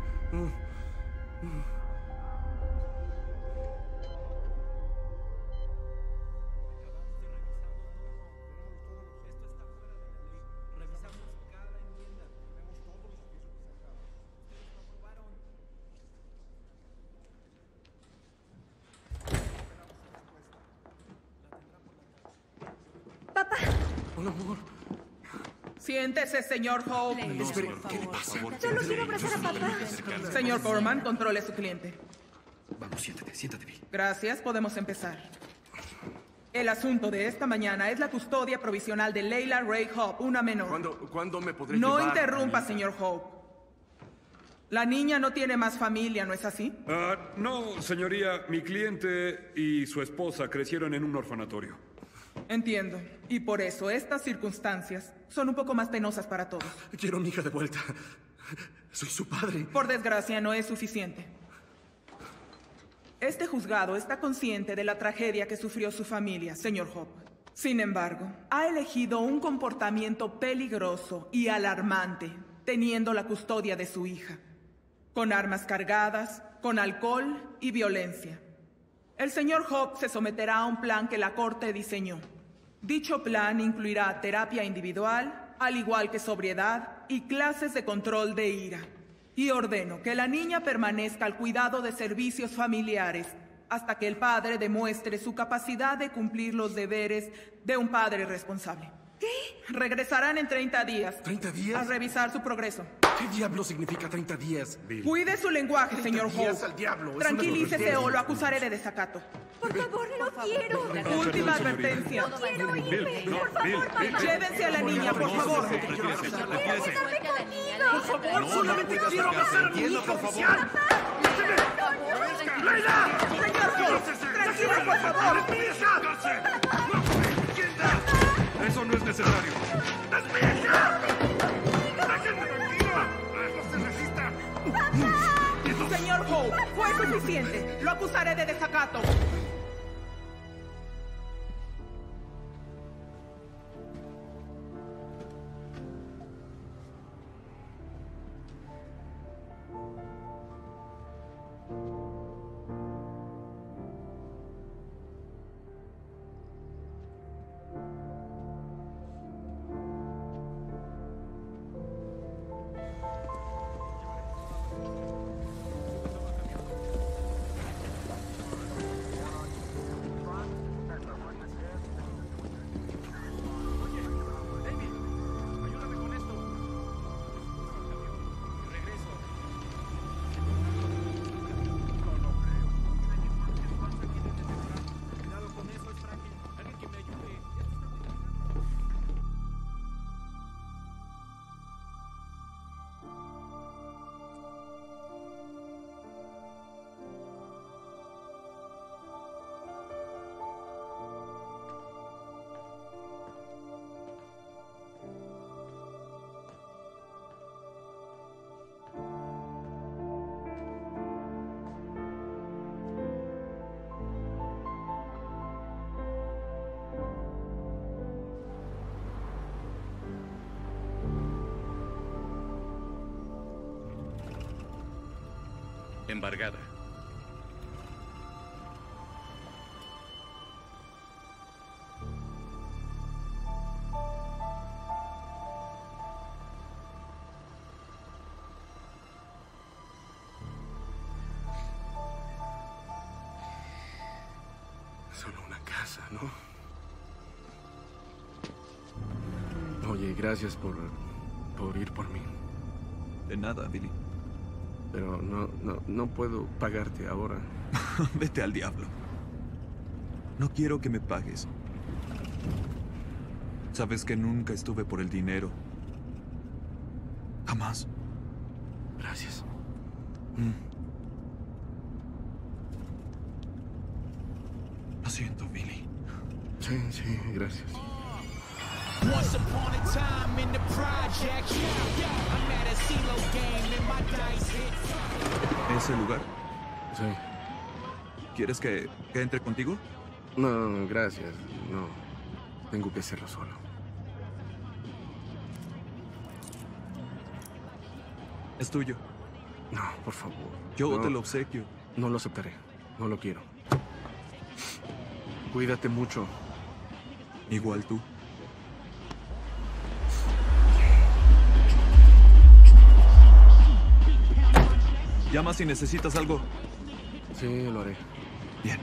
¡Papá!
Hola, amor.
Siéntese, señor Hope.
No, espere, ¿qué le pasa?
Solo quiero abrazar a papá.
Señor Foreman, controle a su cliente.
Vamos, siéntate, siéntate, Bill.
Gracias, podemos empezar. El asunto de esta mañana es la custodia provisional de Leila Ray Hope, una menor.
¿Cuándo, ¿cuándo me podré
No
llevar,
interrumpa,
Anita?
señor Hope. La niña no tiene más familia, ¿no es así?
Ah, no, señoría. Mi cliente y su esposa crecieron en un orfanatorio.
Entiendo. Y por eso estas circunstancias son un poco más penosas para todos.
Quiero a mi hija de vuelta. Soy su padre.
Por desgracia, no es suficiente. Este juzgado está consciente de la tragedia que sufrió su familia, señor Hope. Sin embargo, ha elegido un comportamiento peligroso y alarmante, teniendo la custodia de su hija, con armas cargadas, con alcohol y violencia. El señor Hope se someterá a un plan que la Corte diseñó. Dicho plan incluirá terapia individual, al igual que sobriedad y clases de control de ira. Y ordeno que la niña permanezca al cuidado de servicios familiares hasta que el padre demuestre su capacidad de cumplir los deberes de un padre responsable.
¿Qué?
Regresarán en treinta días.
¿treinta días?
A revisar su progreso.
¿Qué diablo significa treinta días? Bill.
Cuide su lenguaje, señor
días
Hope.
al diablo, es una
Tranquilícese
grosería.
o lo acusaré de desacato.
Por favor, no quiero.
Última advertencia.
No quiero irme. Por favor, papá.
Llévense a la niña, por favor.
Quédate conmigo.
Por favor, solamente quiero abrazar a mi hija oficial.
¡Leila! ¡Señor
¡Recibe, por favor! ¡Es mi hija!
Eso no es necesario.
¡Es mi hija! ¡Déjenme tranquila! ¡No se resista!
Señor Hope, fue suficiente. Lo acusaré de desacato.
Embargada.
Solo una casa, ¿no? Oye, gracias por, por ir por mí.
De nada, Billy.
Pero no, no, no puedo pagarte ahora.
Vete al diablo. No quiero que me pagues. Sabes que nunca estuve por el dinero. Jamás.
Gracias.
Mm. Lo siento, Billy.
Sí, sí, gracias.
Once upon a time in the project, I'm at a CeeLo game and my dice hit.
¿Ese lugar?
Sí.
¿Quieres que, que entre contigo?
No, no, gracias. No. Tengo que hacerlo solo.
Es tuyo.
No, por favor.
Yo
no,
te lo obsequio.
No lo aceptaré. No lo quiero. Cuídate mucho.
Igual tú. Llama si necesitas algo.
Sí, lo haré.
Bien.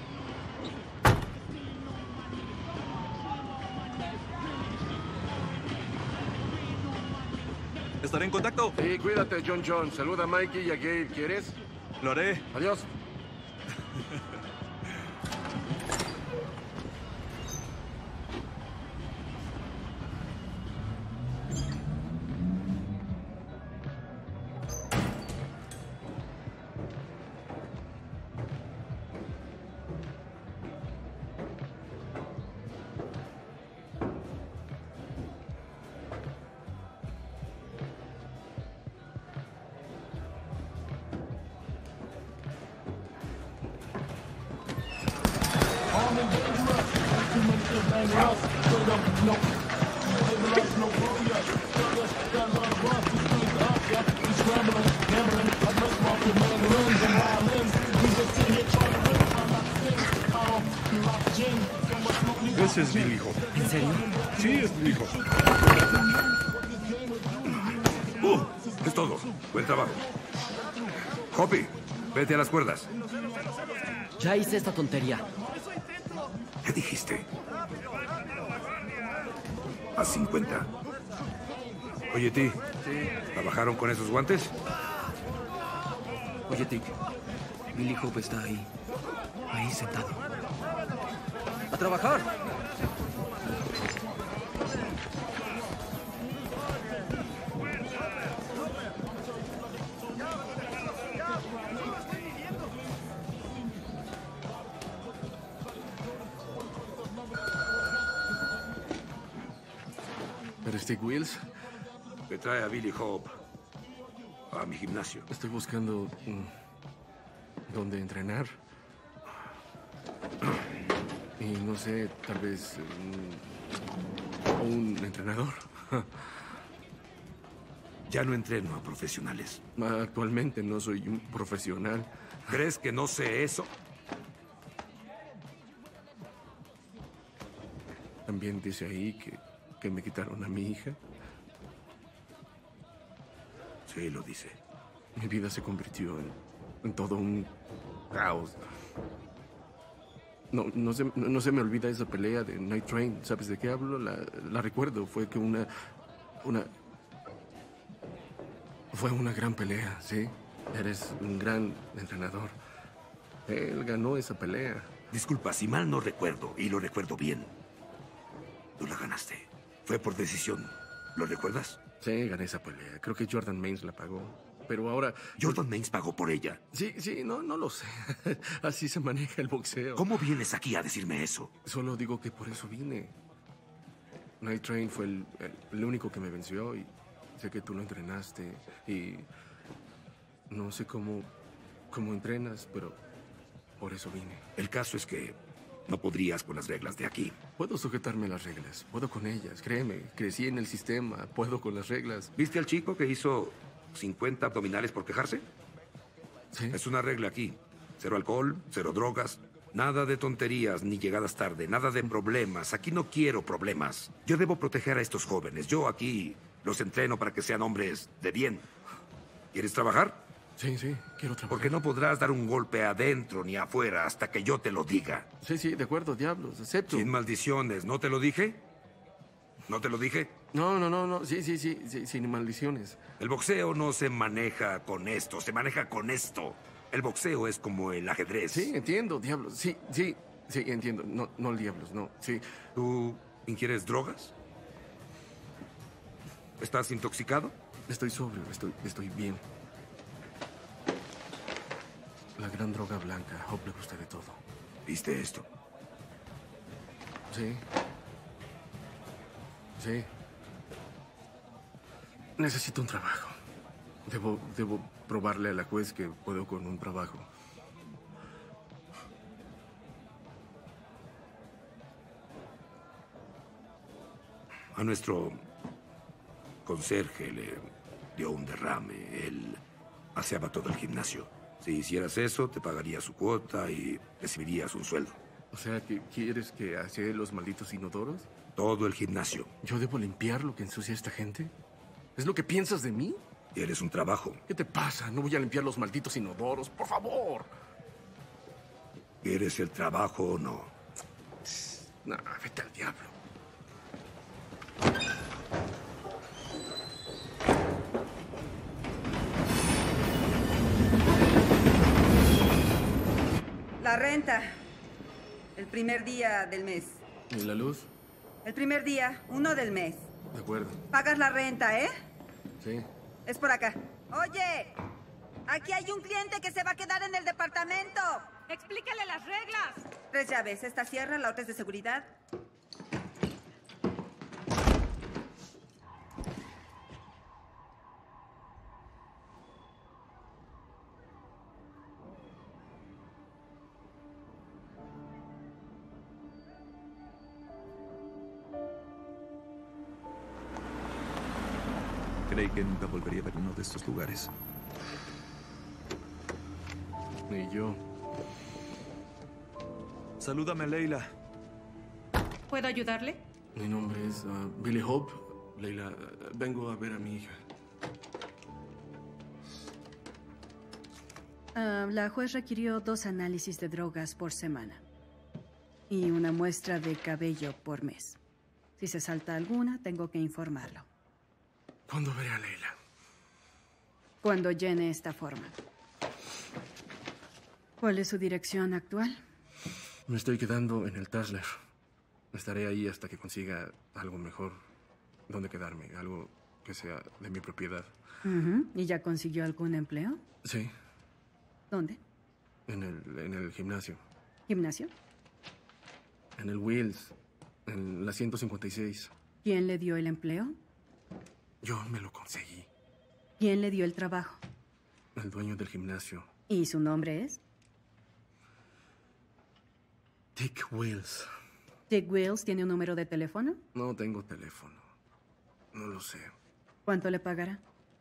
Estaré en contacto.
Sí, cuídate, John John. Saluda a Mikey y a Gabe. ¿Quieres?
Lo haré.
Adiós.
Ese es mi hijo.
¿En serio?
Sí, es mi hijo.
Uh, es todo. Buen trabajo. Hoppy, vete a las cuerdas.
Ya hice esta tontería.
¿Qué dijiste? A cincuenta. Oye, Ti. ¿Trabajaron con esos guantes?
Oye, Tick. Billy Hope está ahí. Ahí sentado. ¡A trabajar!
mister Stick Wheels?
Me trae a Billy Hope a mi gimnasio.
Estoy buscando mm, dónde entrenar. Y no sé, tal vez mm, un entrenador.
Ya no entreno a profesionales.
Actualmente no soy un profesional.
¿Crees que no sé eso?
También dice ahí que, que me quitaron a mi hija.
Sí, lo dice.
Mi vida se convirtió en, en todo un caos. No, no, se, no, no se me olvida esa pelea de Night Train. ¿Sabes de qué hablo? La, la recuerdo. Fue que una... una... Fue una gran pelea, ¿sí? Eres un gran entrenador. Él ganó esa pelea.
Disculpa, si mal no recuerdo, y lo recuerdo bien, tú la ganaste. Fue por decisión. ¿Lo recuerdas?
Sí, gané esa pelea. Creo que Jordan Maines la pagó. Pero ahora...
Jordan Maines pagó por ella.
Sí, sí, no, no lo sé. Así se maneja el boxeo.
¿Cómo vienes aquí a decirme eso?
Solo digo que por eso vine. Night Train fue el, el, el único que me venció y sé que tú lo entrenaste y no sé cómo, cómo entrenas, pero por eso vine.
El caso es que no podrías con las reglas de aquí.
Puedo sujetarme a las reglas, puedo con ellas, créeme. Crecí en el sistema, puedo con las reglas.
¿Viste al chico que hizo cincuenta abdominales por quejarse?
Sí.
Es una regla aquí. Cero alcohol, cero drogas, nada de tonterías ni llegadas tarde, nada de problemas. Aquí no quiero problemas. Yo debo proteger a estos jóvenes. Yo aquí los entreno para que sean hombres de bien. ¿Quieres trabajar?
Sí, sí, quiero trabajar.
Porque no podrás dar un golpe adentro ni afuera hasta que yo te lo diga.
Sí, sí, de acuerdo, diablos, acepto.
Sin maldiciones, ¿no te lo dije? ¿No te lo dije?
No, no, no, no, sí, sí, sí, sí, sin maldiciones.
El boxeo no se maneja con esto, se maneja con esto. El boxeo es como el ajedrez.
Sí, entiendo, diablos, sí, sí, sí, entiendo. No, no el diablos, no, sí.
¿Tú ingieres drogas? ¿Estás intoxicado?
Estoy sobrio, estoy, estoy bien. La gran droga blanca. A Hope le gusta de todo.
¿Viste esto?
Sí. Sí. Necesito un trabajo. Debo, debo probarle a la juez que puedo con un trabajo.
A nuestro conserje le dio un derrame. Él aseaba todo el gimnasio. Si hicieras eso, te pagaría su cuota y recibirías un sueldo.
O sea, que ¿quieres que asee los malditos inodoros?
Todo el gimnasio.
¿Yo debo limpiar lo que ensucia a esta gente? ¿Es lo que piensas de mí?
Eres un trabajo.
¿Qué te pasa? No voy a limpiar los malditos inodoros, por favor.
¿Quieres el trabajo o no?
No, vete al diablo.
La renta. El primer día del mes.
¿Y la luz?
El primer día, uno del mes.
De acuerdo.
Pagas la renta, ¿eh?
Sí.
Es por acá. Oye, aquí hay un cliente que se va a quedar en el departamento.
Explícale las reglas.
Tres llaves. Esta cierra, la otra es de seguridad.
Creí que nunca volvería a ver uno de estos lugares.
Ni yo.
Salúdame, Leila.
¿Puedo ayudarle?
Mi nombre es uh, Billy Hope. Leila, uh, vengo a ver a mi hija.
Uh, la juez requirió dos análisis de drogas por semana y una muestra de cabello por mes. Si se salta alguna, tengo que informarlo.
¿Cuándo veré a Leila?
Cuando llene esta forma. ¿Cuál es su dirección actual?
Me estoy quedando en el Tasler. Estaré ahí hasta que consiga algo mejor donde quedarme, algo que sea de mi propiedad.
Uh-huh. ¿Y ya consiguió algún empleo?
Sí.
¿Dónde?
En el, en el gimnasio.
¿Gimnasio?
En el Wheels, en la ciento cincuenta y seis.
¿Quién le dio el empleo?
Yo me lo conseguí.
¿Quién le dio el trabajo?
El dueño del gimnasio.
¿Y su nombre es?
Dick Wills.
¿Dick Wills tiene un número de teléfono?
No tengo teléfono. No lo sé.
¿Cuánto le pagará?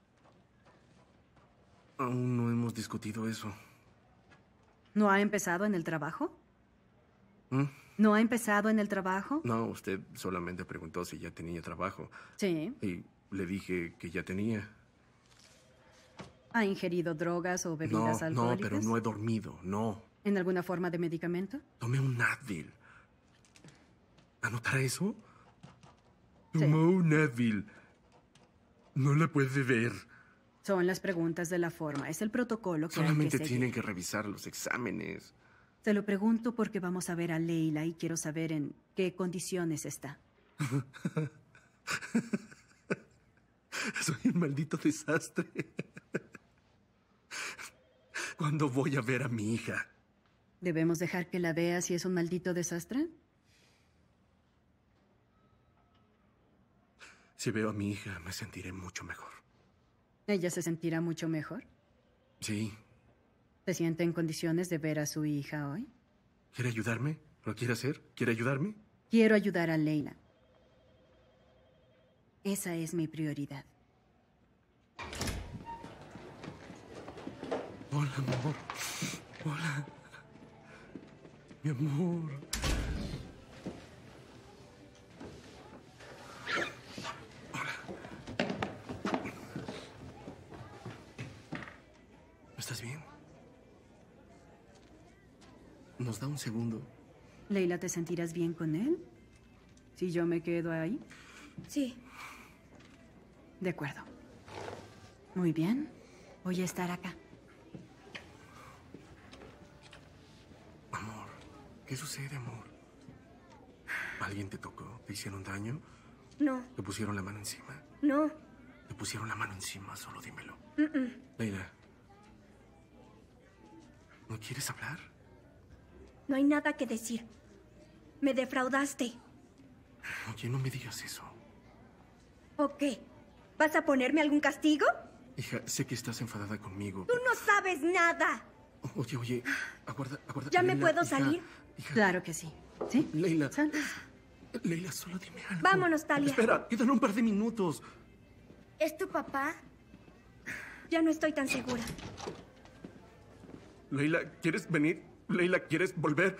Aún no hemos discutido eso.
¿No ha empezado en el trabajo?
¿Mm?
¿No ha empezado en el trabajo?
No, usted solamente preguntó si ya tenía trabajo.
Sí.
Y le dije que ya tenía.
¿Ha ingerido drogas o bebidas
No,
alcohólicas?
no, pero no he dormido, no.
¿En alguna forma de medicamento?
Tomé un Advil. ¿Anotará eso?
Sí.
Tomó un Advil. No la puede ver.
Son las preguntas de la forma. Es el protocolo que hay
Solamente
que seguir.
tienen que revisar los exámenes.
Se lo pregunto porque vamos a ver a Leila y quiero saber en qué condiciones está.
Soy un maldito desastre. ¿Cuándo voy a ver a mi hija?
¿Debemos dejar que la vea si es un maldito desastre?
Si veo a mi hija, me sentiré mucho mejor.
¿Ella se sentirá mucho mejor?
Sí.
¿Se siente en condiciones de ver a su hija hoy?
¿Quiere ayudarme? ¿Lo quiere hacer? ¿Quiere ayudarme?
Quiero ayudar a Leila. Esa es mi prioridad.
Hola, amor. Hola. Mi amor. ¿Estás bien? ¿Nos da un segundo?
Leila, ¿te sentirás bien con él? ¿Si yo me quedo ahí?
Sí.
De acuerdo. Muy bien. Voy a estar acá.
Amor, ¿qué sucede, amor? ¿Alguien te tocó? ¿Te hicieron daño?
No,
¿Te pusieron la mano encima?
no.
¿Te pusieron la mano encima? Solo dímelo.
Mm-mm.
Leila. ¿No quieres hablar?
No hay nada que decir. Me defraudaste.
Oye, no me digas eso.
¿O qué? ¿Vas a ponerme algún castigo?
Hija, sé que estás enfadada conmigo.
Tú no sabes nada.
Oye, oye, aguarda, aguarda.
¿Ya me
Leila,
puedo
hija,
salir?
hija.
Claro que sí. ¿Sí?
Leila. Leila, solo dime algo.
Vámonos, Talia.
Espera, quedan un par de minutos.
¿Es tu papá? Ya no estoy tan segura.
Leila, ¿quieres venir? Leila, ¿quieres volver?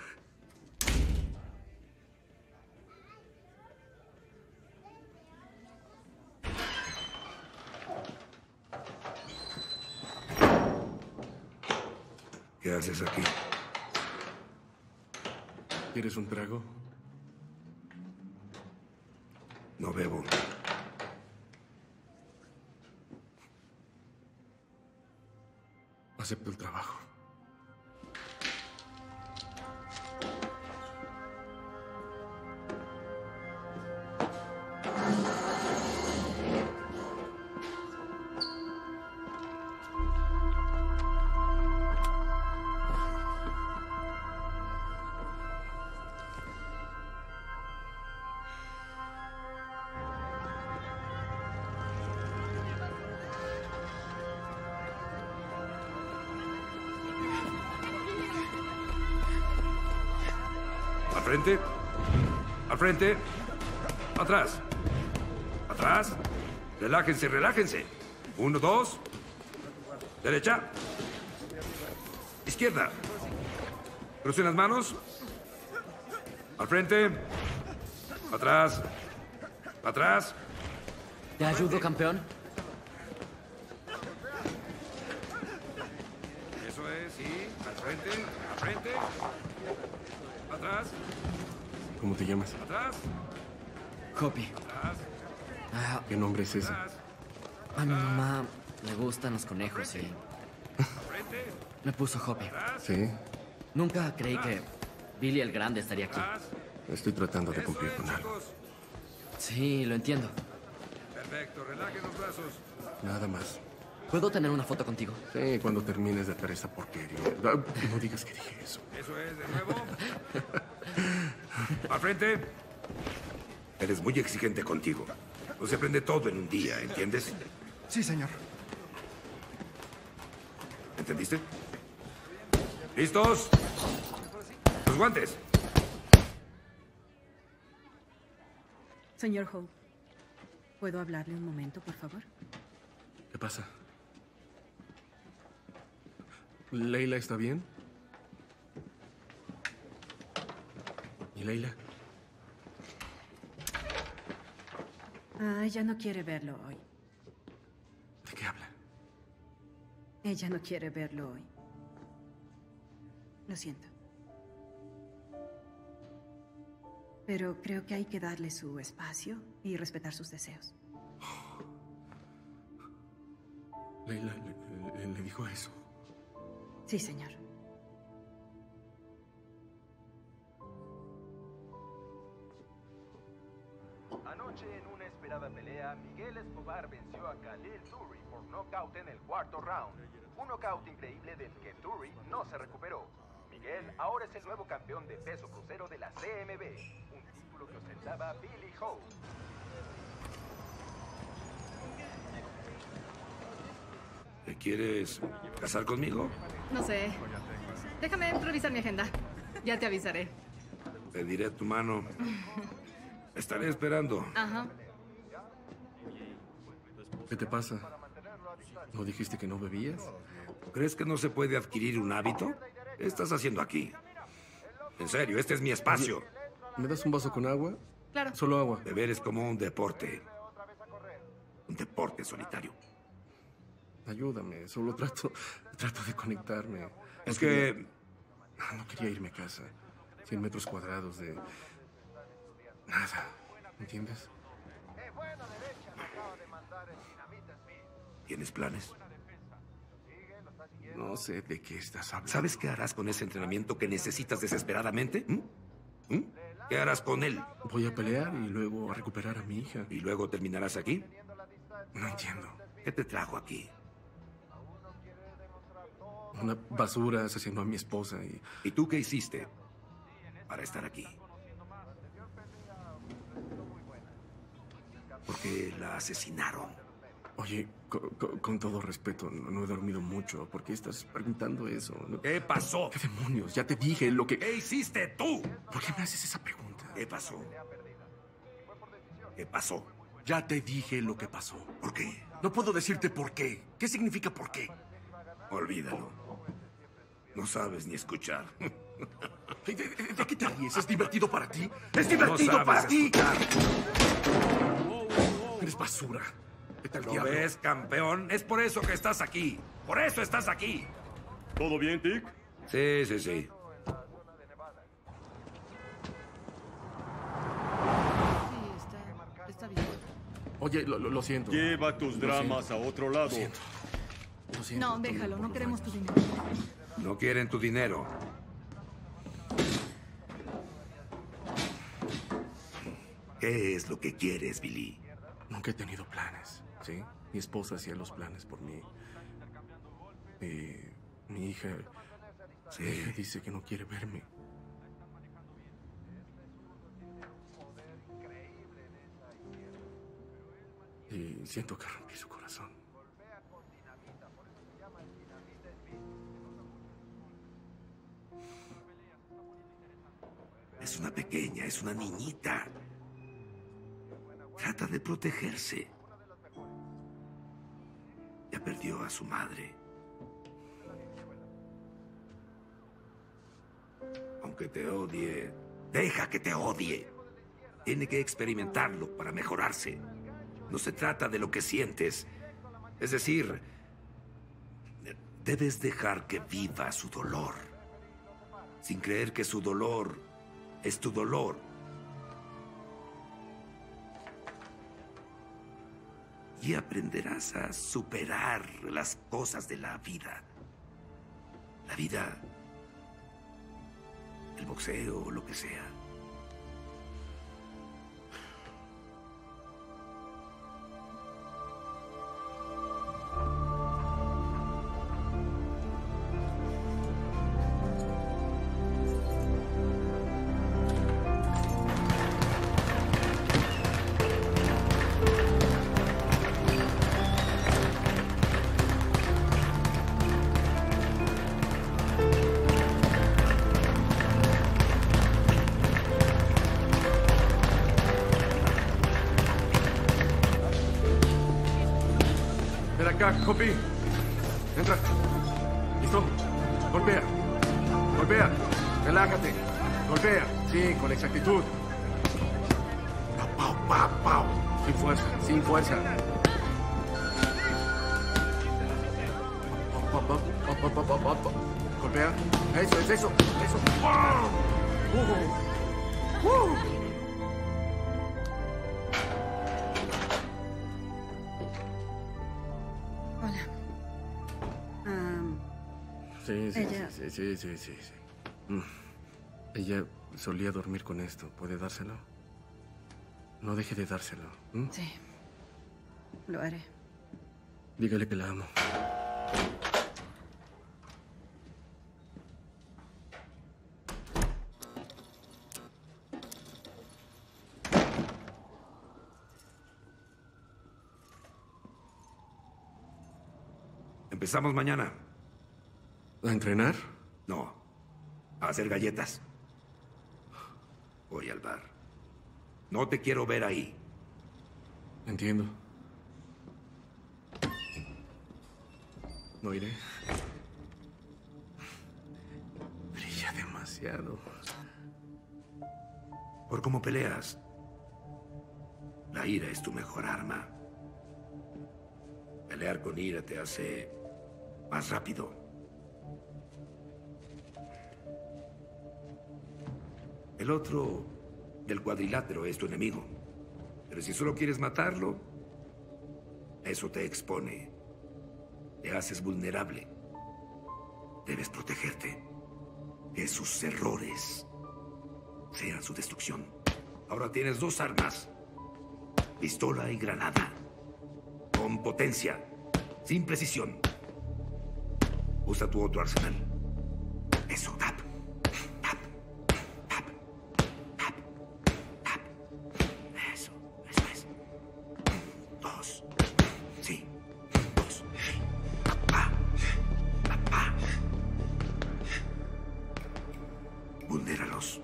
¿Qué haces aquí?
¿Quieres un trago?
No bebo.
Acepto el trabajo.
Al frente. Al frente. Atrás. Atrás. Relájense, relájense. Uno, dos. Derecha. Izquierda. Crucen las manos. Al frente. Atrás. Atrás.
¿Te ayudo, campeón?
Eso es, sí. Al frente. Al frente. Atrás.
¿Cómo te llamas?
Atrás.
Hopi.
Atrás.
Ah,
¿Qué nombre es ese?
a mi mamá le gustan los conejos y me puso Hopi.
Sí.
Nunca creí que Billy el Grande estaría aquí.
Estoy tratando de cumplir con algo.
Sí, lo entiendo.
Perfecto, relajen los brazos.
Nada más.
¿Puedo tener una foto contigo?
Sí, cuando termines de hacer esa porquería. Ah, no digas que dije eso.
Eso es, de nuevo. Al frente. Eres muy exigente contigo. No se aprende todo en un día, ¿entiendes?
Sí, señor.
¿Entendiste? ¿Listos? ¡Los guantes!
Señor Hope, ¿puedo hablarle un momento, por favor?
¿Qué pasa? ¿Leila está bien? ¿Y Leila?
Ah, ella no quiere verlo hoy.
¿De qué habla?
Ella no quiere verlo hoy. Lo siento. Pero creo que hay que darle su espacio y respetar sus deseos.
Leila le, le- le dijo eso.
Sí, señor.
Anoche en una esperada pelea, Miguel Escobar venció a Khalil Turri por nocaut en el cuarto round. Un nocaut increíble del que Turri no se recuperó. Miguel ahora es el nuevo campeón de peso crucero de la C M B, un título que ostentaba Billy Hope.
¿Te quieres casar conmigo?
No sé. Déjame revisar mi agenda. Ya te avisaré.
Pediré tu mano. Estaré esperando.
Ajá.
¿Qué te pasa? ¿No dijiste que no bebías?
¿Crees que no se puede adquirir un hábito? ¿Qué estás haciendo aquí? En serio, este es mi espacio.
¿Me das un vaso con agua?
Claro.
Solo agua.
Beber es como un deporte. Un deporte solitario.
Ayúdame, solo trato, trato de conectarme.
Es
No
que...
quería- Ah, no quería irme a casa. Cien metros cuadrados de... Nada, ¿entiendes?
¿Tienes planes?
No sé de qué estás hablando.
¿Sabes qué harás con ese entrenamiento que necesitas desesperadamente? ¿Mm? ¿Mm? ¿Qué harás con él?
Voy a pelear y luego a recuperar a mi hija.
¿Y luego terminarás aquí?
No entiendo.
¿Qué te trajo aquí?
Una basura asesinó a mi esposa y...
¿Y tú qué hiciste para estar aquí? ¿Por qué la asesinaron?
Oye, co- co- con, todo respeto, no, no he dormido mucho. ¿Por qué estás preguntando eso? No-
¿Qué pasó?
¿Qué demonios? Ya te dije lo que...
¿Qué hiciste tú?
¿Por qué me haces esa pregunta?
¿Qué pasó? ¿Qué pasó?
Ya te dije lo que pasó.
¿Por qué?
No puedo decirte por qué. ¿Qué significa por qué?
Olvídalo. No sabes ni escuchar.
¿De, de- de qué te ríes? ¿Es divertido para ti? ¿Es
No
divertido
sabes
para ti?
escuchar.
Eres basura. Vete al
¿Lo
diablo.
ves, campeón? Es por eso que estás aquí. Por eso estás aquí.
¿Todo bien, Dick?
Sí, sí, sí.
Sí, está, está bien.
Oye, lo, lo- lo siento.
Lleva tus
Lo
dramas
siento.
a otro lado.
Lo siento. Lo siento.
No, déjalo, no queremos tu dinero.
No quieren tu dinero. ¿Qué es lo que quieres, Billy?
Nunca he tenido planes, ¿sí? Mi esposa hacía los planes por mí. Mi, mi hija...
Sí.
Mi hija dice que no quiere verme. Y siento que rompí su corazón.
Es una pequeña, es una niñita. Trata de protegerse. Ya perdió a su madre. Aunque te odie, deja que te odie. Tiene que experimentarlo para mejorarse. No se trata de lo que sientes. Es decir, debes dejar que viva su dolor, sin creer que su dolor es tu dolor. Y aprenderás a superar las cosas de la vida. La vida, el boxeo, lo que sea.
acá, copy. Entra. ¿Listo? Golpea. Golpea. Relájate. Golpea. Sí, con exactitud. Pau, pau, pau. Sin fuerza, sin fuerza. Pop, pop, pop, pop, pop, pop, pop. Golpea. Eso, es eso. Eso. ¡Wow! Uh, uh.
Hola. Um,
Sí, sí,
Ella-
sí, sí, sí, sí, sí. Mm. Ella solía dormir con esto. ¿Puede dárselo? No deje de dárselo. ¿m?
Sí. Lo haré.
Dígale que la amo.
Empezamos mañana.
¿A entrenar?
No, a hacer galletas. Voy al bar. No te quiero ver ahí.
Entiendo. No iré. Brilla demasiado.
Por cómo peleas, la ira es tu mejor arma. Pelear con ira te hace más rápido. El otro del cuadrilátero es tu enemigo. Pero si solo quieres matarlo, eso te expone. Te haces vulnerable. Debes protegerte. Que sus errores sean su destrucción. Ahora tienes dos armas. Pistola y granada. Con potencia. Sin precisión. Usa tu otro arsenal. Eso, tap. Tap. Tap. Tap. Tap. Eso. Eso es. Dos. Sí. Dos. Papá. Papá. Vulnéralos.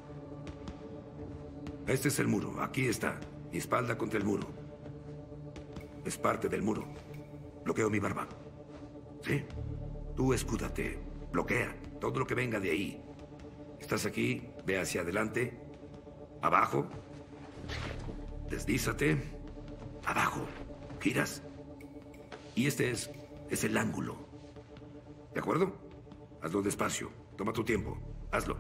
Este es el muro. Aquí está. Mi espalda contra el muro. Es parte del muro. Bloqueo mi barba. ¿Sí? Tú escúdate. Bloquea todo lo que venga de ahí. Estás aquí. Ve hacia adelante. Abajo. Deslízate. Abajo. Giras. Y este es... es el ángulo. ¿De acuerdo? Hazlo despacio. Toma tu tiempo. Hazlo.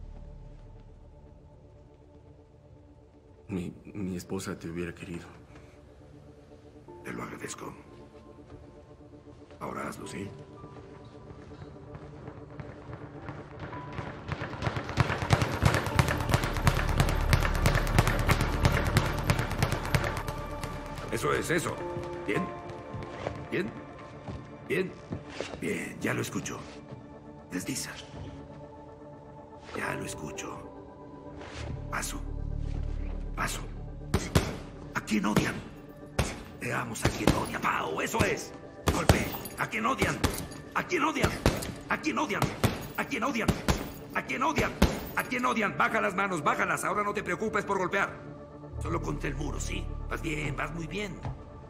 Mi, mi esposa te hubiera querido.
Te lo agradezco. Ahora hazlo, ¿sí? Eso es, eso. ¿Bien? ¿Bien? ¿Bien? Bien, ya lo escucho. Desliza. Ya lo escucho. Paso. Paso. ¿A quién odian? Veamos a quién odian. ¡Pau! ¡Eso es! ¡Golpe! ¿A quién odian? ¿A quién odian? ¿A quién odian? ¿A quién odian? ¿A quién odian? ¿A quién odian? Baja las manos, bájalas. Ahora no te preocupes por golpear. Solo contra el muro, ¿sí? Vas bien, vas muy bien.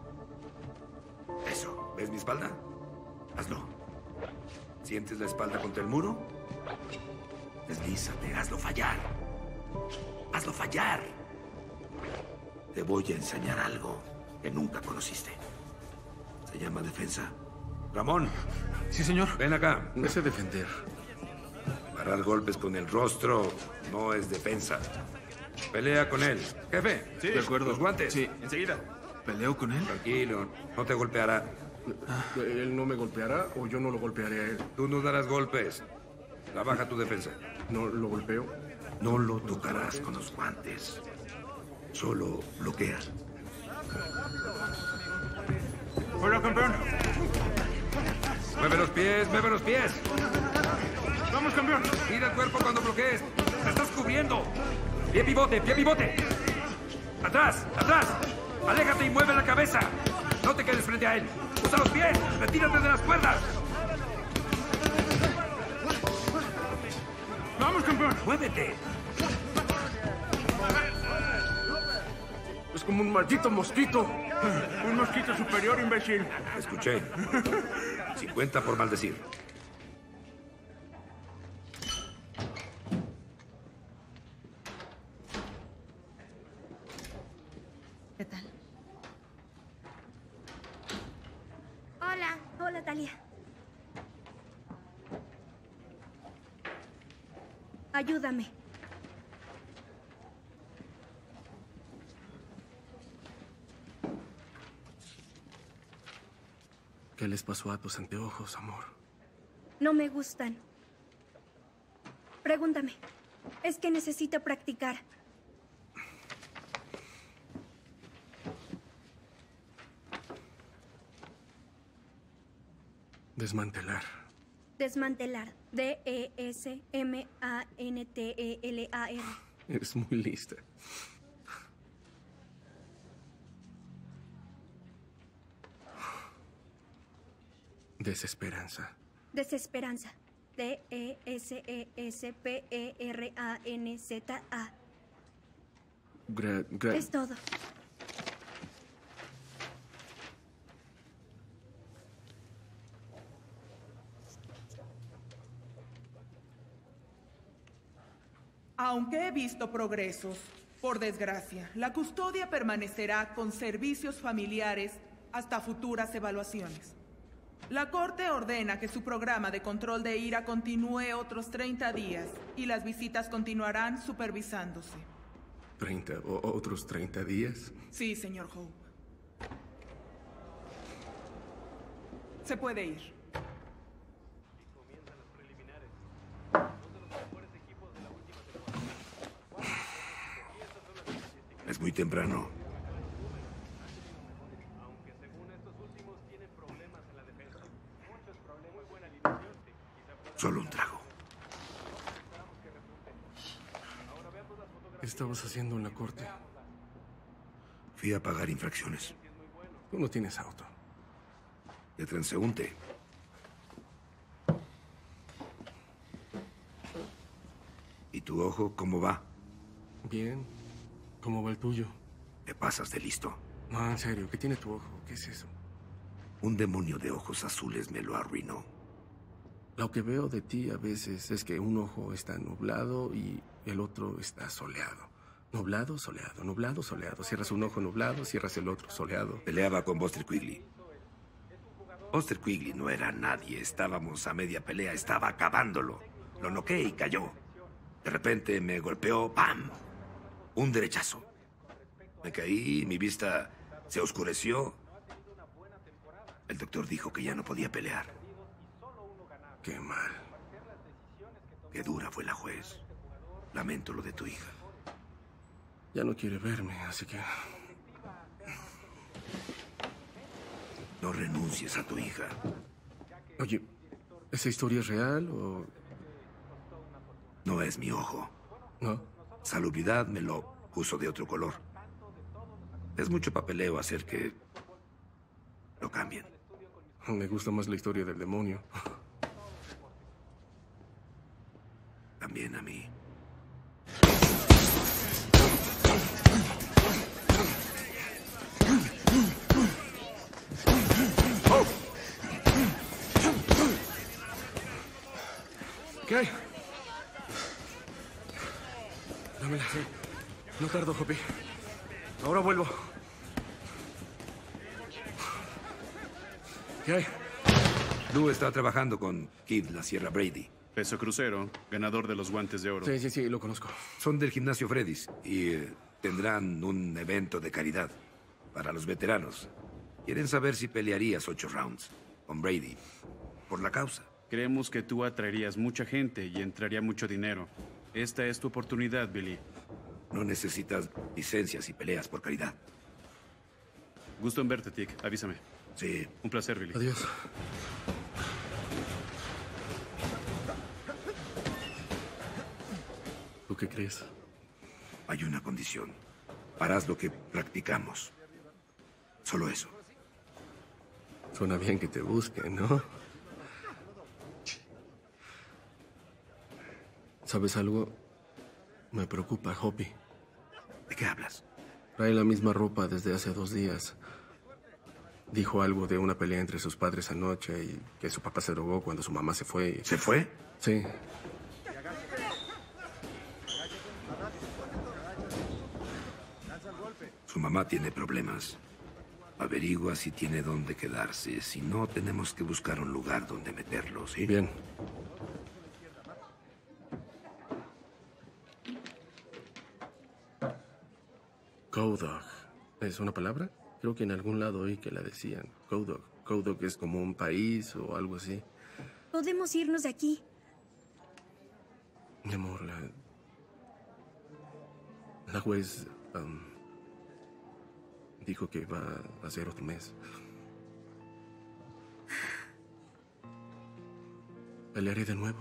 Eso. ¿Ves mi espalda? Hazlo. ¿Sientes la espalda contra el muro? Deslízate, hazlo fallar. Hazlo fallar. Te voy a enseñar algo que nunca conociste. Se llama defensa. Ramón.
Sí, señor.
Ven acá.
No sé defender.
Parar golpes con el rostro no es defensa. Pelea con él. Jefe.
Sí, de acuerdo.
Los guantes.
Sí, enseguida. ¿Peleo con él?
Tranquilo, no te golpeará.
¿Él no me golpeará o yo no lo golpearé a él?
Tú no darás golpes. Trabaja tu defensa.
¿No lo golpeo?
No lo tocarás con los guantes. Solo bloquea.
Hola, campeón.
Mueve los pies, mueve los pies.
Vamos, campeón.
Mira el cuerpo cuando bloquees. Te estás cubriendo. Pie pivote, pie pivote. Atrás, atrás. Aléjate y mueve la cabeza. No te quedes frente a él. Usa los pies. Retírate de las cuerdas.
Vamos, campeón.
Muévete.
Es como un maldito mosquito.
Un mosquito superior, imbécil.
Escuché. cincuenta por maldecir.
¿Qué tal?
Hola. Hola, Talia. Ayúdame.
¿Qué les pasó a tus anteojos, amor?
No me gustan. Pregúntame. Es que necesito practicar.
Desmantelar.
Desmantelar. D E S M A N T E L A R.
Eres muy lista. Desesperanza.
Desesperanza. D E S E S P E R A N Z A.
Gra gra
Es todo.
Aunque he visto progresos, por desgracia, la custodia permanecerá con servicios familiares hasta futuras evaluaciones. La Corte ordena que su programa de control de ira continúe otros treinta días y las visitas continuarán supervisándose.
¿treinta o otros treinta días?
Sí, señor Hope. Se puede ir.
Es muy temprano. Solo un trago.
¿Qué estabas haciendo en la corte?
Fui a pagar infracciones.
Tú no tienes auto.
De transeúnte. ¿Y tu ojo cómo va?
Bien. ¿Cómo va el tuyo?
Te pasas de listo.
No, en serio, ¿qué tiene tu ojo? ¿Qué es eso?
Un demonio de ojos azules me lo arruinó.
Lo que veo de ti a veces es que un ojo está nublado y el otro está soleado. Nublado, soleado, nublado, soleado. Cierras un ojo nublado, cierras el otro soleado.
Peleaba con Buster Quigley. Buster Quigley no era nadie. Estábamos a media pelea. Estaba acabándolo. Lo noqué y cayó. De repente me golpeó. ¡Pam! Un derechazo. Me caí, mi vista se oscureció. El doctor dijo que ya no podía pelear.
Qué mal.
Qué dura fue la juez. Lamento lo de tu hija.
Ya no quiere verme, así que...
No renuncies a tu hija.
Oye, ¿esa historia es real o...?
No es mi ojo.
¿No?
Salubridad me lo puso de otro color. Es mucho papeleo hacer que lo cambien.
Me gusta más la historia del demonio.
También a mí.
¿Qué hay? Dámela. Sí. No tardo, Hopi. Ahora vuelvo. ¿Qué hay?
Lou está trabajando con Kid La Sierra Brady.
Peso crucero, ganador de los guantes de oro.
Sí, sí, sí, lo conozco.
Son del gimnasio Freddy's y eh, tendrán un evento de caridad para los veteranos. Quieren saber si pelearías ocho rounds con Brady por la causa.
Creemos que tú atraerías mucha gente y entraría mucho dinero. Esta es tu oportunidad, Billy.
No necesitas licencias y peleas por caridad.
Gusto en verte, Tick. Avísame.
Sí.
Un placer, Billy.
Adiós. ¿Tú qué crees?
Hay una condición. Harás lo que practicamos. Solo eso.
Suena bien que te busquen, ¿no? ¿Sabes algo? Me preocupa, Hopi.
¿De qué hablas?
Trae la misma ropa desde hace dos días. Dijo algo de una pelea entre sus padres anoche y que su papá se drogó cuando su mamá se fue.
¿Se fue?
Sí.
Su mamá tiene problemas. Averigua si tiene dónde quedarse. Si no, tenemos que buscar un lugar donde meterlo, ¿sí?
Bien. Codog. ¿Es una palabra? Creo que en algún lado oí que la decían. Codog. Codog es como un país o algo así.
Podemos irnos de aquí.
Mi amor, la... La juez... um, dijo que iba a hacer otro mes. Pelearé de nuevo.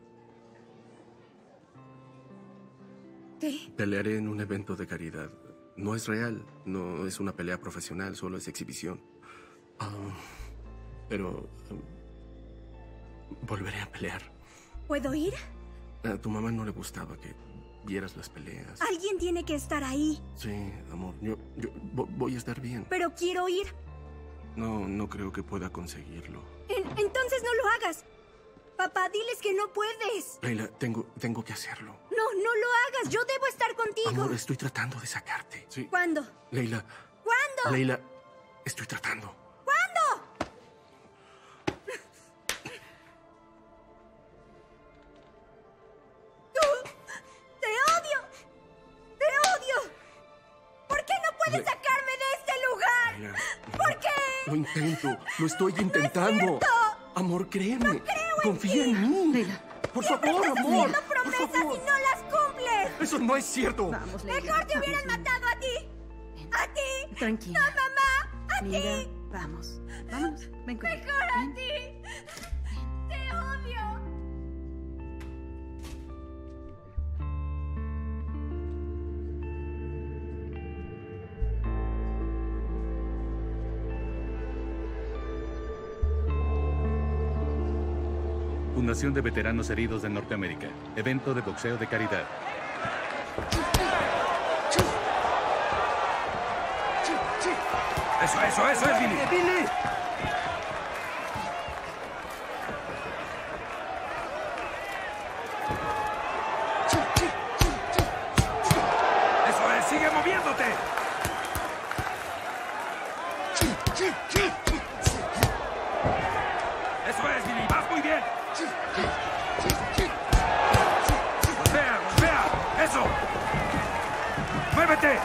¿Qué?
Pelearé en un evento de caridad. No es real, no es una pelea profesional, solo es exhibición. Ah, pero... um, volveré a pelear.
¿Puedo ir?
A tu mamá no le gustaba que vieras las peleas.
Alguien tiene que estar ahí.
Sí, amor, yo, yo vo- voy a estar bien.
Pero quiero ir.
No, no creo que pueda conseguirlo.
En- entonces no lo hagas. Papá, diles que no puedes.
Leila, tengo, tengo que hacerlo.
No, no lo hagas. Yo debo estar contigo.
Amor, estoy tratando de sacarte. Sí.
¿Cuándo?
Leila.
¿Cuándo?
Leila, estoy tratando.
¿Cuándo? ¡Tú! ¡Te odio! ¡Te odio! ¿Por qué no puedes
Le-
sacarme de este lugar?
Leila,
¿Por qué?
lo intento, lo estoy intentando. Amor, créeme. Confía en mí.
Leila.
Por
Siempre
favor,
estás
amor.
haciendo promesas y no las cumples.
Eso no es cierto.
Vamos, Leila.
Mejor te
vamos,
hubieran
mira.
matado a ti. A ti.
Tranquila.
No, mamá. A
Mira,
ti.
vamos. Vamos. Ven conmigo.
Mejor a
Ven.
ti. Te odio.
Fundación de Veteranos Heridos de Norteamérica. Evento de boxeo de caridad.
Eso, eso, eso es, Billy.
¡Billy!
Eso es, sigue moviéndote. Eso es, Billy, vas muy bien. Golpea, golpea. Eso. Muévete.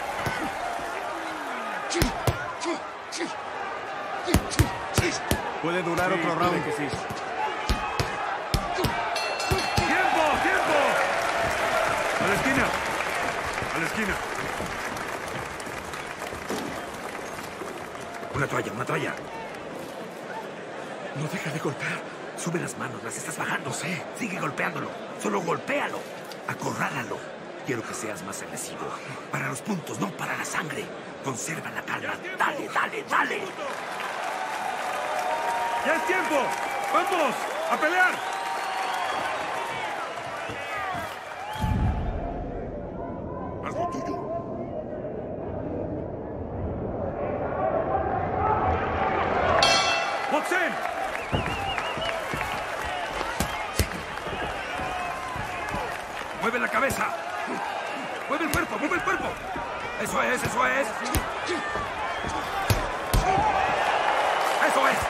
Puede durar otro round.
Que sí. ¡Tiempo, tiempo!
A la esquina. A la esquina.
Una toalla, una toalla.
No deja de golpear.
Sube las manos, las estás bajando. Sí. Sigue golpeándolo. Solo golpéalo. Acorrálalo. Quiero que seas más agresivo. Para los puntos, no para la sangre. Conserva la calma. Dale, dale, dale.
¡Ya es tiempo! ¡Vamos! ¡A pelear!
Haz lo tuyo.
¡Boxen!
Mueve la cabeza. Mueve el cuerpo, mueve el cuerpo. Eso es, eso es. Eso es.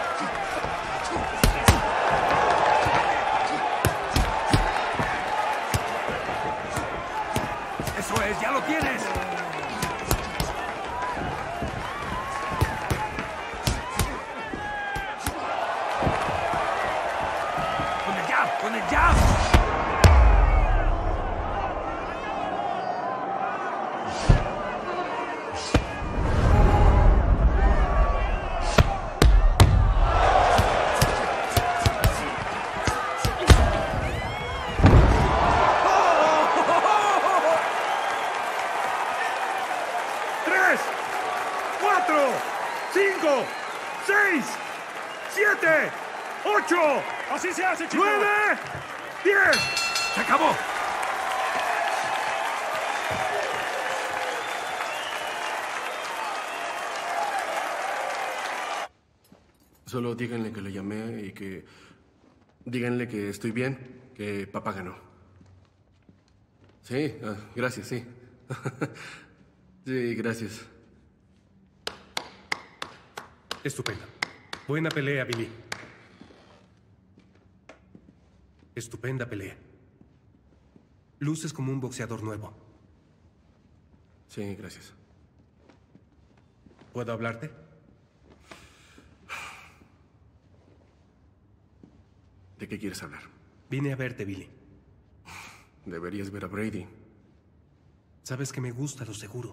Eso es, ya lo tienes. Con el jab, con el jab.
¡Tres! ¡Cuatro! ¡Cinco! ¡Seis! ¡Siete! ¡Ocho!
Así se hace, chicos.
¡Nueve! ¡Diez!
¡Se acabó!
Solo díganle que le llamé y que... Díganle que estoy bien, que papá ganó. Sí, ah, gracias, sí. Sí, gracias.
Estupendo. Buena pelea, Billy. Estupenda pelea. Luces como un boxeador nuevo.
Sí, gracias.
¿Puedo hablarte?
¿De qué quieres hablar?
Vine a verte, Billy.
Deberías ver a Brady.
Sabes que me gusta lo seguro.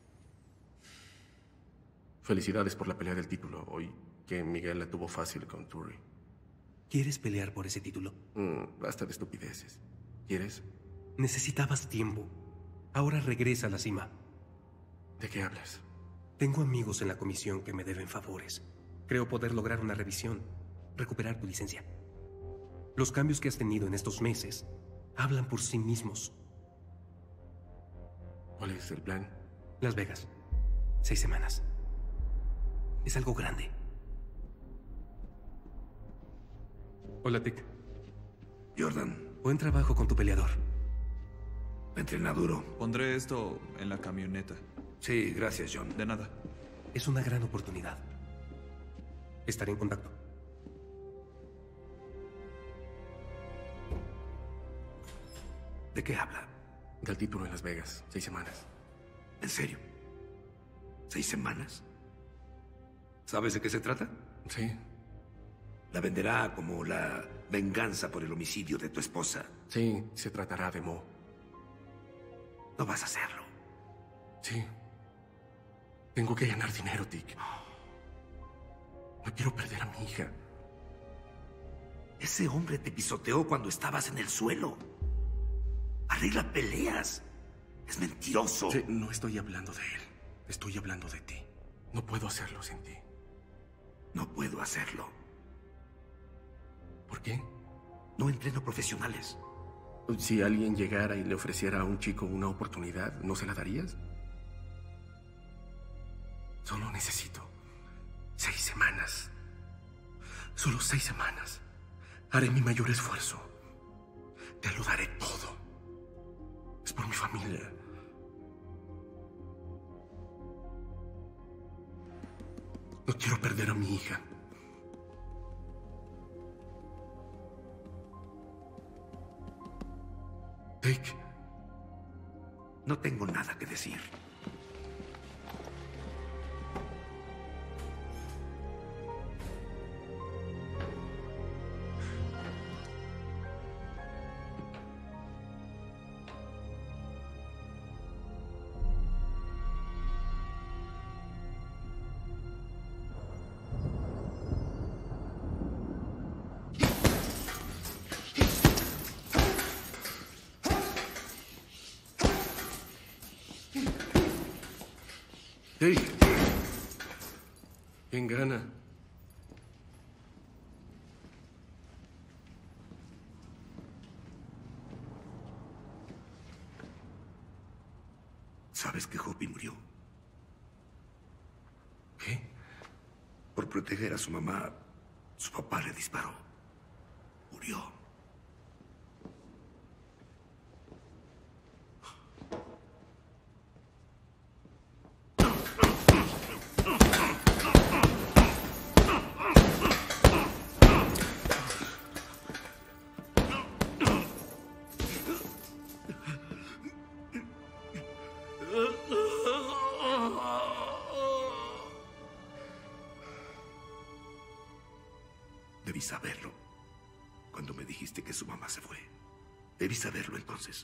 Felicidades por la pelea del título. Hoy que Miguel la tuvo fácil con Turi.
¿Quieres pelear por ese título?
Mm, basta de estupideces. ¿Quieres?
Necesitabas tiempo. Ahora regresa a la cima.
¿De qué hablas?
Tengo amigos en la comisión que me deben favores. Creo poder lograr una revisión. Recuperar tu licencia. Los cambios que has tenido en estos meses hablan por sí mismos.
¿Cuál es el plan?
Las Vegas. Seis semanas. Es algo grande. Hola, Tick.
Jordan.
Buen trabajo con tu peleador.
Entrena duro.
Pondré esto en la camioneta.
Sí, gracias, John.
De nada.
Es una gran oportunidad. Estaré en contacto.
¿De qué habla?
Del título en Las Vegas. Seis semanas.
¿En serio? ¿Seis semanas? ¿Sabes de qué se trata?
Sí.
La venderá como la venganza por el homicidio de tu esposa.
Sí, se tratará de Mo.
No vas a hacerlo.
Sí. Tengo que ganar dinero, Tick. No quiero perder a mi hija.
Ese hombre te pisoteó cuando estabas en el suelo. Arregla peleas. Es mentiroso.
Sí, no estoy hablando de él. Estoy hablando de ti. No puedo hacerlo sin ti.
No puedo hacerlo.
¿Por qué?
No entreno profesionales.
Si alguien llegara y le ofreciera a un chico una oportunidad, ¿no se la darías? Solo necesito seis semanas. Solo seis semanas. Haré mi mayor esfuerzo. Te lo daré todo. Es por mi familia. No quiero perder a mi hija. Dick.
No tengo nada que decir.
Dick. ¿Quién gana?
¿Sabes que Hoppy murió?
¿Qué?
Por proteger a su mamá, su papá le disparó. Murió. Debí saberlo cuando me dijiste que su mamá se fue. Debí saberlo entonces.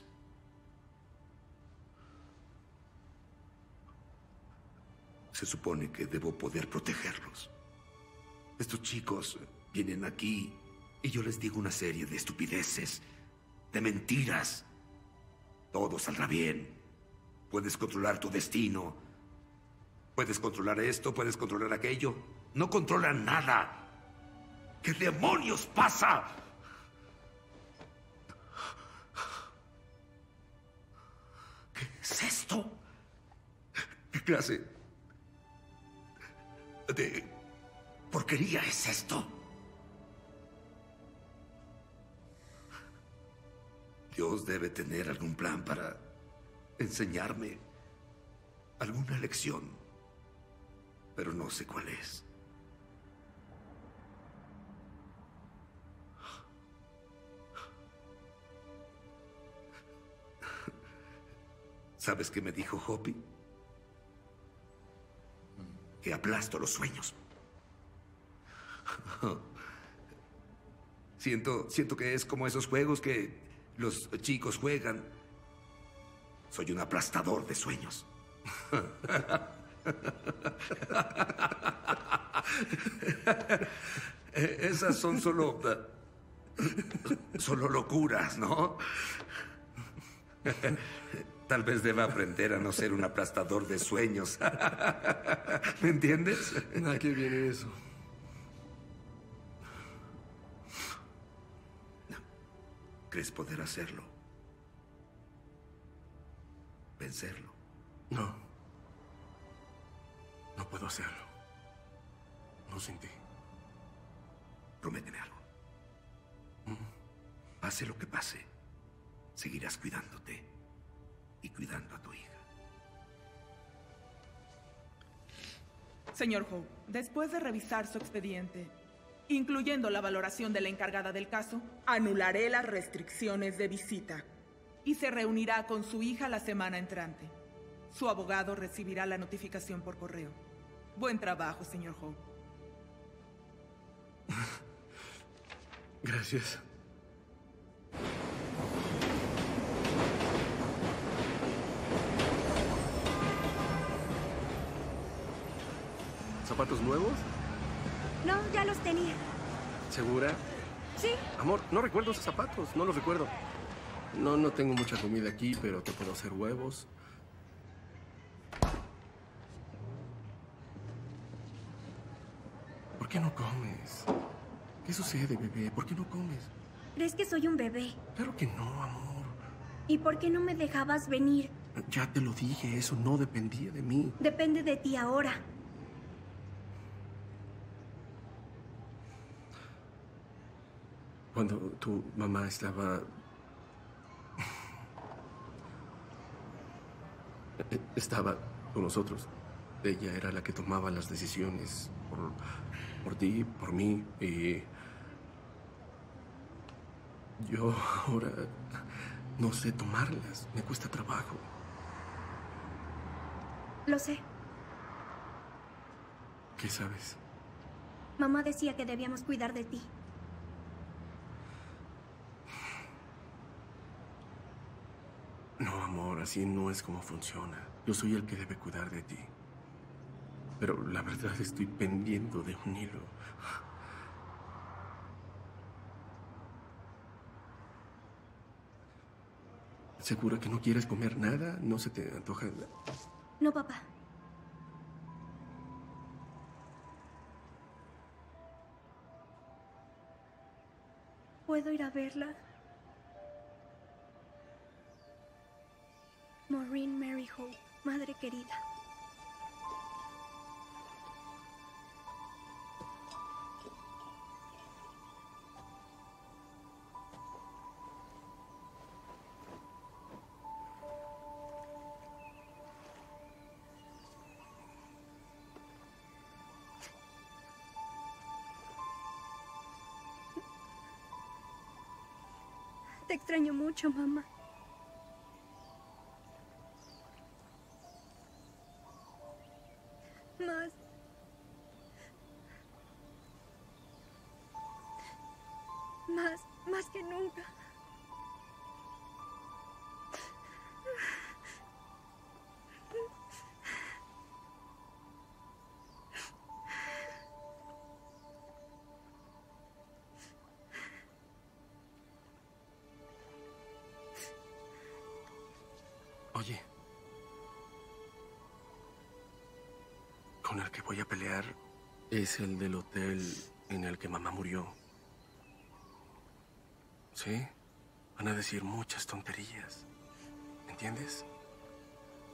Se supone que debo poder protegerlos. Estos chicos vienen aquí y yo les digo una serie de estupideces, de mentiras. Todo saldrá bien. Puedes controlar tu destino. Puedes controlar esto, puedes controlar aquello. No controlan nada. ¿Qué demonios pasa? ¿Qué es esto? ¿Qué clase de porquería es esto? Dios debe tener algún plan para enseñarme alguna lección, pero no sé cuál es. ¿Sabes qué me dijo Hoppy? Que aplasto los sueños. Siento, siento que es como esos juegos que los chicos juegan. Soy un aplastador de sueños. Esas son solo... solo locuras, ¿no? Tal vez deba aprender a no ser un aplastador de sueños. ¿Me entiendes?
¿A qué viene eso?
¿Crees poder hacerlo? ¿Vencerlo?
No. No puedo hacerlo. No sin ti.
Prométeme algo. Pase lo que pase, seguirás cuidándote y cuidando a tu hija.
Señor Hope, después de revisar su expediente, incluyendo la valoración de la encargada del caso, anularé las restricciones de visita y se reunirá con su hija la semana entrante. Su abogado recibirá la notificación por correo. Buen trabajo, señor Hope.
Gracias. ¿Zapatos nuevos?
No, ya los tenía.
¿Segura?
Sí.
Amor, no recuerdo esos zapatos, no los recuerdo. No, no tengo mucha comida aquí, pero te puedo hacer huevos. ¿Por qué no comes? ¿Qué sucede, bebé? ¿Por qué no comes?
¿Crees que soy un bebé?
Claro que no, amor.
¿Y por qué no me dejabas venir?
Ya te lo dije, eso no dependía de mí.
Depende de ti ahora.
Cuando tu mamá estaba... estaba con nosotros, ella era la que tomaba las decisiones por, por ti, por mí, y... yo ahora no sé tomarlas, me cuesta trabajo.
Lo sé.
¿Qué sabes?
Mamá decía que debíamos cuidar de ti.
No, amor, así no es como funciona. Yo soy el que debe cuidar de ti. Pero la verdad estoy pendiendo de un hilo. ¿Segura que no quieres comer nada? ¿No se te antoja?
No, papá. ¿Puedo ir a verla? Maureen Mary Hope, madre querida. Te extraño mucho, mamá. Más. Más, más que nunca.
Oye, con el que voy a pelear es el del hotel en el que mamá murió. ¿Sí? Van a decir muchas tonterías. ¿Entiendes?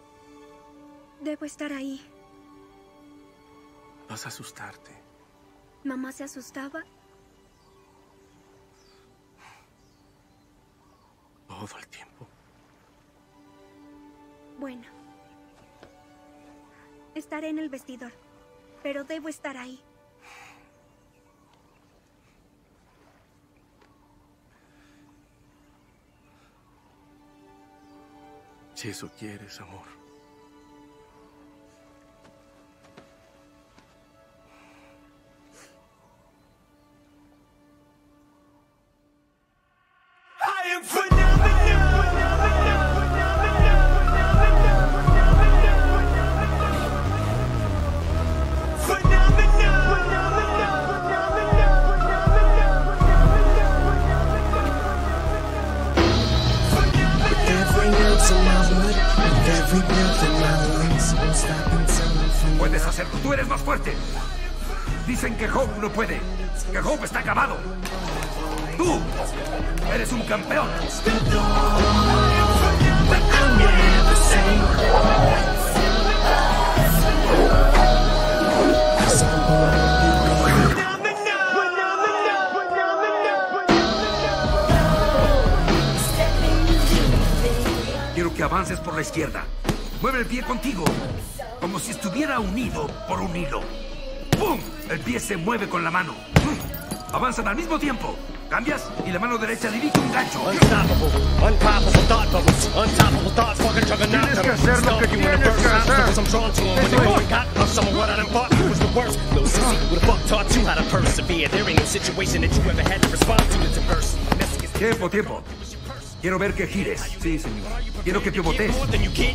Debo estar ahí.
Vas a asustarte.
¿Mamá se asustaba?
Todo el tiempo.
Bueno. Estaré en el vestidor, pero debo estar ahí.
Si eso quieres, amor.
Puedes hacerlo, tú eres más fuerte. Dicen que Hope no puede, que Hope está acabado. Tú eres un campeón. Quiero que avances por la izquierda. Mueve el pie contigo, como si estuviera unido por un hilo. ¡Pum! El pie se mueve con la mano. Avanzan al mismo tiempo. Cambias y la mano derecha dirige un gancho.
Tienes que hacer lo que tienes que hacer.
Tiempo, tiempo. Quiero ver que gires. Sí, señor. Quiero que te botes. Eso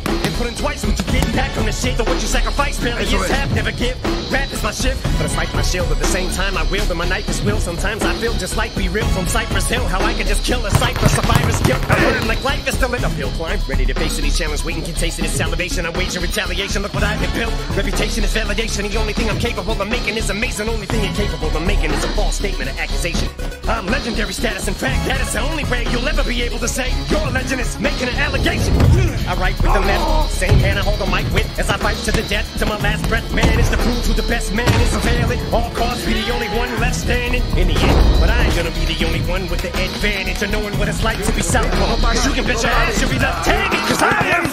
I'm legendary status. In fact, that is the only way you'll ever be able to say your legend is making an allegation. I write with the left, same hand I hold the mic with as I fight to the death, to my last breath. Man is to prove who the best man is. Avail it, all cause be the only one left standing in the end. But I ain't gonna be the only one with the advantage of knowing what it's like to be southpaw. You can bet your ass you'll be left-handed, cause I am.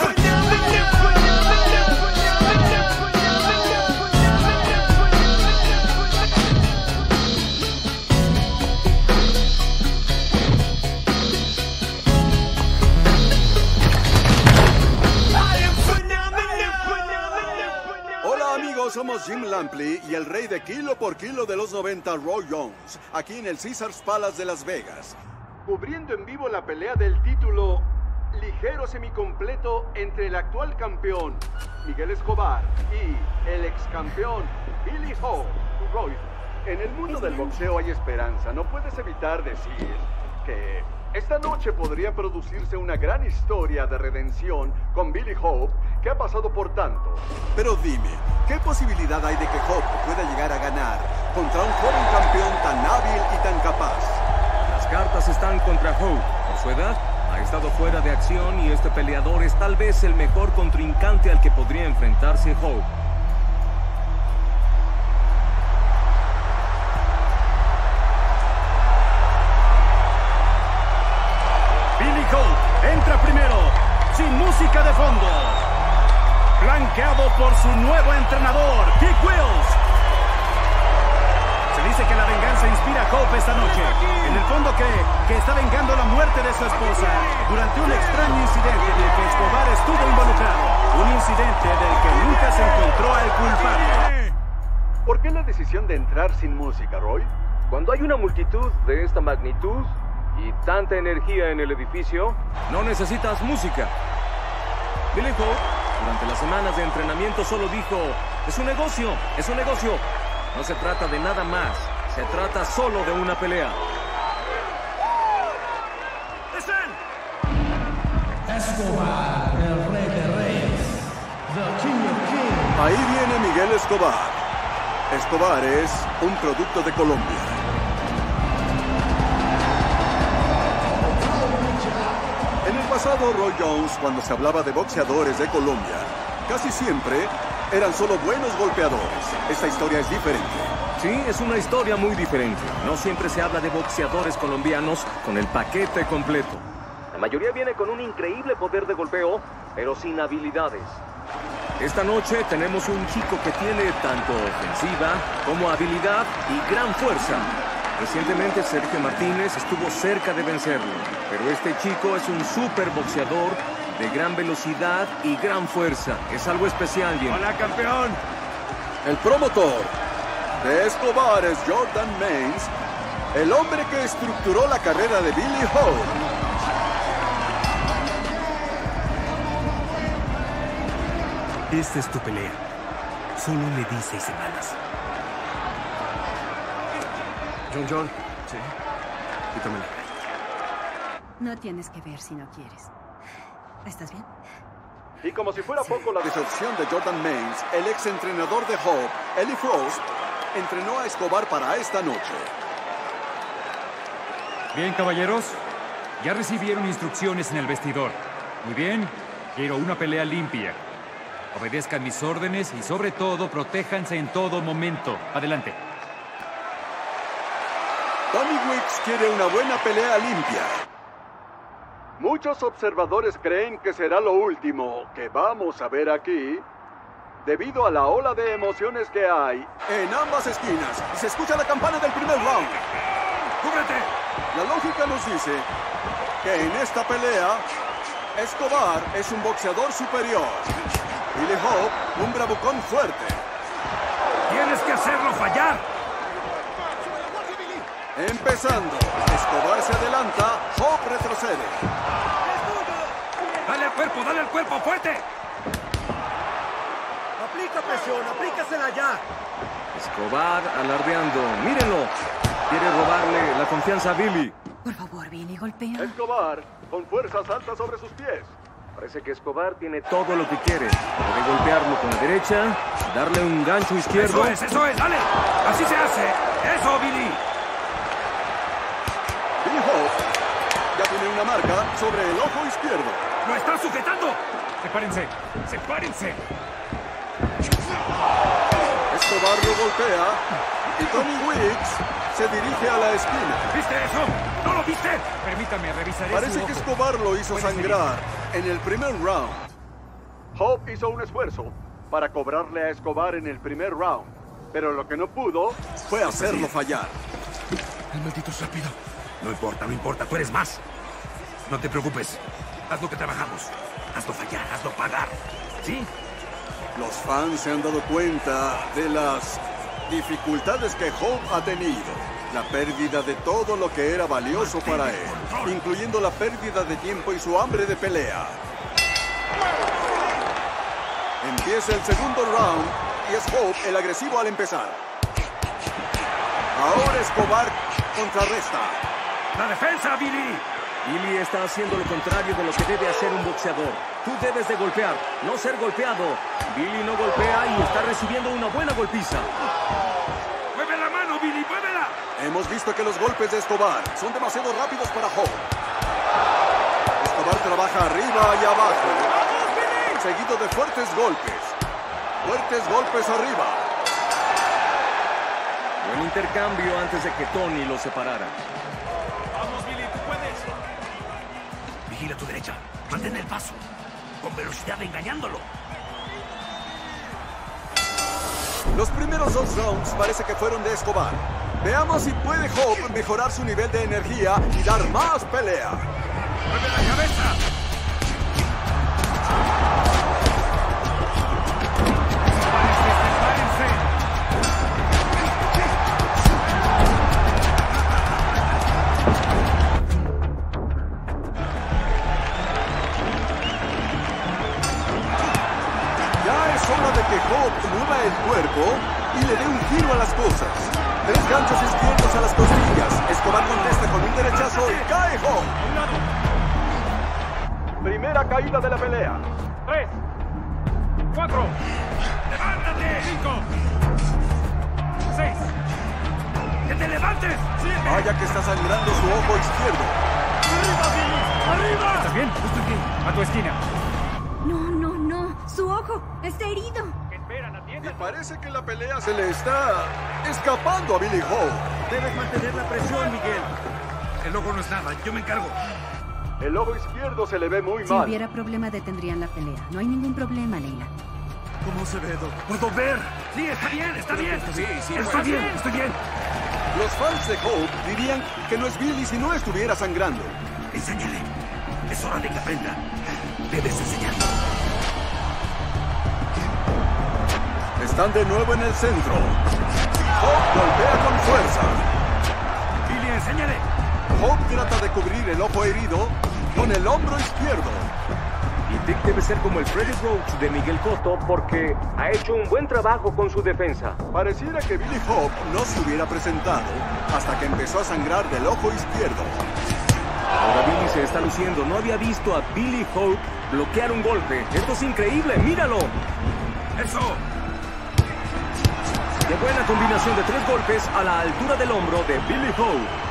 Somos Jim Lampley y el rey de kilo por kilo de los noventa, Roy Jones, aquí en el Caesars Palace de Las Vegas, cubriendo en vivo la pelea del título ligero semicompleto entre el actual campeón, Miguel Escobar, y el ex campeón, Billy Hope. Roy, en el mundo del boxeo hay esperanza. No puedes evitar decir que esta noche podría producirse una gran historia de redención con Billy Hope, que ha pasado por tanto. Pero dime, ¿qué posibilidad hay de que Hope pueda llegar a ganar contra un joven campeón tan hábil y tan capaz?
Las cartas están contra Hope. Por su edad, ha estado fuera de acción y este peleador es tal vez el mejor contrincante al que podría enfrentarse Hope.
Billy Hope entra primero, sin música de fondo. Flanqueado por su nuevo entrenador, Dick Wills. Se dice que la venganza inspira a Hope esta noche. En el fondo cree que está vengando la muerte de su esposa durante un extraño incidente en el que Escobar estuvo involucrado. Un incidente del que nunca se encontró al culpable.
¿Por qué la decisión de entrar sin música, Roy?
Cuando hay una multitud de esta magnitud y tanta energía en el edificio, no necesitas música. Billy Hope, durante las semanas de entrenamiento, solo dijo: es un negocio, es un negocio. No se trata de nada más, se trata solo de una pelea.
Escobar, el rey de reyes, the king of kings.
Ahí viene Miguel Escobar. Escobar es un producto de Colombia. En el pasado, Roy Jones, cuando se hablaba de boxeadores de Colombia, casi siempre eran solo buenos golpeadores. Esta historia es diferente.
Sí, es una historia muy diferente. No siempre se habla de boxeadores colombianos con el paquete completo. La mayoría viene con un increíble poder de golpeo, pero sin habilidades. Esta noche tenemos un chico que tiene tanto ofensiva como habilidad y gran fuerza. Recientemente Sergio Martínez estuvo cerca de vencerlo, pero este chico es un super boxeador de gran velocidad y gran fuerza. Es algo especial, Jim.
¡Hola, campeón! El promotor de Escobar es Jordan Maines, el hombre que estructuró la carrera de Billy Hope.
Esta es tu pelea. Solo le di seis semanas.
John John. Sí. Quítamela.
No tienes que ver si no quieres. ¿Estás bien?
Y como si fuera poco la decepción de Jordan Maines, el ex entrenador de Hope, Eli Frost, entrenó a Escobar para esta noche.
Bien, caballeros. Ya recibieron instrucciones en el vestidor. Muy bien. Quiero una pelea limpia. Obedezcan mis órdenes y, sobre todo, protéjanse en todo momento. Adelante.
Tony Weeks quiere una buena pelea limpia. Muchos observadores creen que será lo último que vamos a ver aquí, debido a la ola de emociones que hay en ambas esquinas. Se escucha la campana del primer round. ¡Cúbrete! La lógica nos dice que en esta pelea, Escobar es un boxeador superior. Billy Hope, un bravucón fuerte.
¡Tienes que hacerlo fallar!
Empezando, Escobar se adelanta, Hope retrocede.
¡Dale al cuerpo, dale al cuerpo, fuerte!
Aplica presión, aplícasela ya.
Escobar alardeando. Mírenlo. Quiere robarle la confianza a Billy.
Por favor, Billy, golpea.
Escobar, con fuerza salta sobre sus pies.
Parece que Escobar tiene todo lo que quiere. Puede golpearlo con la derecha, darle un gancho izquierdo.
Eso es, eso es, dale. Así se hace. Eso, Billy.
Billy Hope ya tiene una marca sobre el ojo izquierdo.
¡Lo está sujetando!
¡Sepárense! ¡Sepárense!
Escobar lo golpea y Tony Weeks se dirige a la esquina.
¿Viste eso? ¿No lo viste?
Permítame, revisaré
Parece
su
que
ojo.
Escobar lo hizo
Puede
sangrar en el primer round. Hope hizo un esfuerzo para cobrarle a Escobar en el primer round, pero lo que no pudo fue hacerlo fallar.
El maldito es rápido. No importa, no importa, tú eres más. No te preocupes. Haz lo que trabajamos. Hazlo fallar, hazlo pagar. ¿Sí?
Los fans se han dado cuenta de las dificultades que Hope ha tenido. La pérdida de todo lo que era valioso para él, incluyendo la pérdida de tiempo y su hambre de pelea. Empieza el segundo round y es Hope el agresivo al empezar. Ahora Escobar contrarresta.
¡La defensa, Billy!
Billy está haciendo lo contrario de lo que debe hacer un boxeador. Tú debes de golpear, no ser golpeado. Billy no golpea y está recibiendo una buena golpiza.
¡Mueve la mano, Billy, muévela!
Hemos visto que los golpes de Escobar son demasiado rápidos para Hope. Escobar trabaja arriba y abajo, seguido de fuertes golpes. Fuertes golpes arriba.
Buen intercambio antes de que Tony lo separara.
Vamos, Billy, tú puedes. Vigila a tu derecha. Mantén el paso. Con velocidad engañándolo.
Los primeros dos rounds parece que fueron de Escobar. Veamos si puede Hope mejorar su nivel de energía y dar más pelea.
¡Mueve la cabeza!
Que Hope mueva el cuerpo y le dé un giro a las cosas. Tres ganchos izquierdos a las costillas. Escobar contesta con un derechazo y cae Hope. Primera caída de la pelea.
Tres. Cuatro. ¡Levántate! Cinco. Seis. ¡Que te levantes! Siete.
Vaya que está sangrando su ojo izquierdo.
¡Arriba, Billy! ¡Arriba!
¿Estás bien? Justo aquí, a tu esquina.
No, no, no. Su ojo está herido.
¿Qué esperan?
Y parece que la pelea se le está escapando a Billy Hope.
Debes mantener la presión, Miguel.
El ojo no es nada, yo me encargo.
El ojo izquierdo se le ve muy
Si
mal.
hubiera problema, detendrían la pelea. No hay ningún problema, Leila.
¿Cómo se ve, Doc?
¡Puedo ver!
Sí, está bien, está bien.
Sí, sí,
está
estoy bien,
bien.
estoy bien.
Los fans de Hope dirían que no es Billy si no estuviera sangrando.
Enséñale. Es hora de que aprenda. Debes enseñarlo.
Están de nuevo en el centro. Hope golpea con fuerza.
Billy, enséñale.
Hope trata de cubrir el ojo herido con el hombro izquierdo.
Y Dick debe ser como el Freddy Roach de Miguel Cotto porque ha hecho un buen trabajo con su defensa.
Pareciera que Billy Hope no se hubiera presentado hasta que empezó a sangrar del ojo izquierdo.
Ahora Billy se está luciendo. No había visto a Billy Hope bloquear un golpe. Esto es increíble, míralo.
¡Eso!
Qué buena combinación de tres golpes a la altura del hombro de Billy Hope.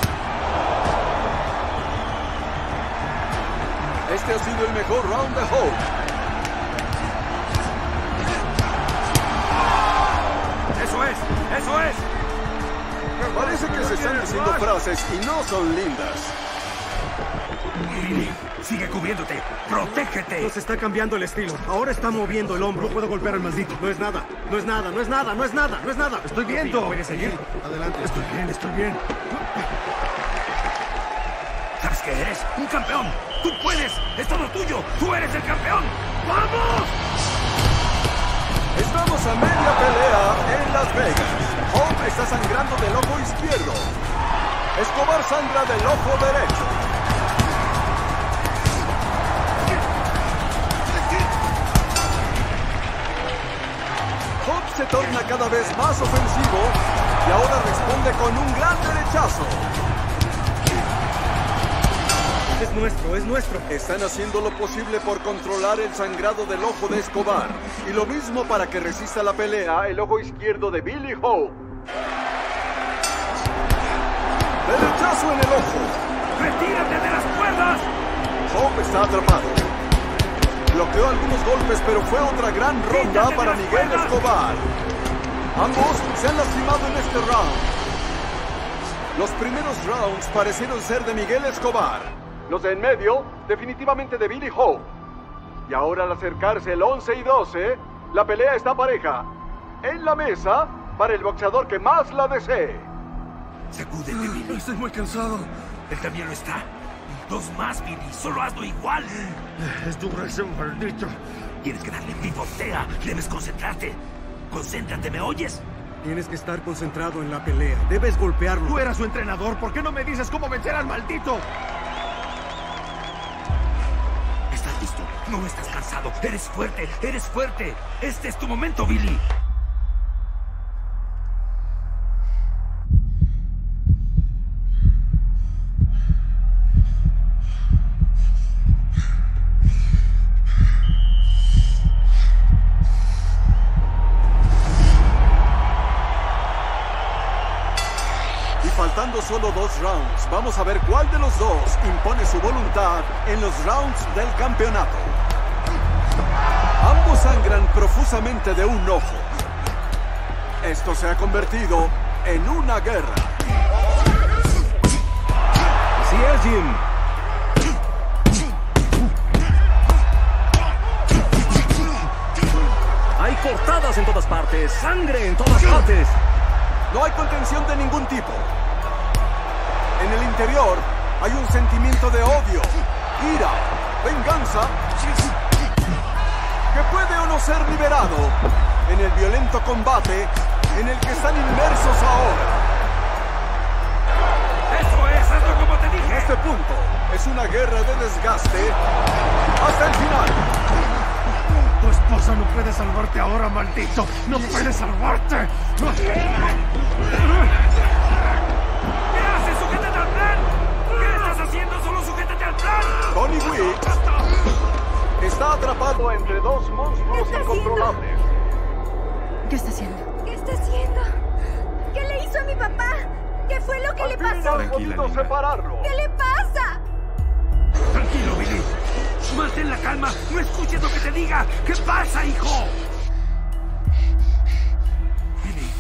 Este ha sido el mejor round de Hope.
¡Eso es! ¡Eso es!
Parece que se están diciendo frases y no son lindas.
Billy, sigue cubriéndote. ¡Protégete!
Nos está cambiando el estilo. Ahora está moviendo el hombro. No puedo golpear al maldito. No es nada. No es nada. No es nada. No es nada. No es nada. Estoy viendo.
¿Puedes seguir?
Adelante.
Estoy bien, estoy bien. ¿Sabes qué eres? ¡Un campeón! ¡Tú puedes! ¡Es todo tuyo! ¡Tú eres el campeón! ¡Vamos!
Estamos a media pelea en Las Vegas. Hope está sangrando del ojo izquierdo. Escobar sangra del ojo derecho. Hope se torna cada vez más ofensivo y ahora responde con un gran derechazo.
Es nuestro, es nuestro.
Están haciendo lo posible por controlar el sangrado del ojo de Escobar. Y lo mismo para que resista la pelea el ojo izquierdo de Billy Hope. ¡Derechazo en el ojo!
¡Retírate de las cuerdas!
Hope está atrapado. Bloqueó algunos golpes, pero fue otra gran ronda para Miguel Escobar. Ambos se han lastimado en este round. Los primeros rounds parecieron ser de Miguel Escobar. Los de en medio, definitivamente de Billy Hope. Y ahora al acercarse el once y doce, la pelea está pareja. En la mesa, para el boxeador que más la desee.
Sacúdete, Billy.
Estoy muy cansado.
Él también lo está. Dos más, Billy. Solo hazlo igual.
Es duro ese maldito.
Tienes que darle pivotea. Debes concentrarte. Concéntrate, ¿me oyes?
Tienes que estar concentrado en la pelea. Debes golpearlo. Tú eras su entrenador. ¿Por qué no me dices cómo vencer al maldito?
¿Estás listo? No estás cansado. Eres fuerte. Eres fuerte. Este es tu momento, Billy.
Faltando solo dos rounds, vamos a ver cuál de los dos impone su voluntad en los rounds del campeonato. Ambos sangran profusamente de un ojo. Esto se ha convertido en una guerra.
Así es, Jim. Hay cortadas en todas partes, sangre en todas partes.
No hay contención de ningún tipo. En el interior hay un sentimiento de odio, ira, venganza, que puede o no ser liberado en el violento combate en el que están inmersos ahora.
¡Eso es! ¡Hazlo como te dije!
Este punto es una guerra de desgaste hasta el final.
Tu esposa no puede salvarte ahora, maldito. No puede salvarte.
¿Qué haces? ¡Sujétate al plan! ¿Qué estás haciendo? ¡Solo sujétate al plan!
Tony Wicks está atrapado entre dos monstruos incontrolables.
¿Qué está haciendo?
¿Qué está haciendo? ¿Qué le hizo a mi papá? ¿Qué fue lo que le pasó?
Tranquila, separarlo.
¿Qué le pasa?
Tranquilo, Billy. Mantén la calma. No escuches lo que te diga. ¿Qué pasa, hijo?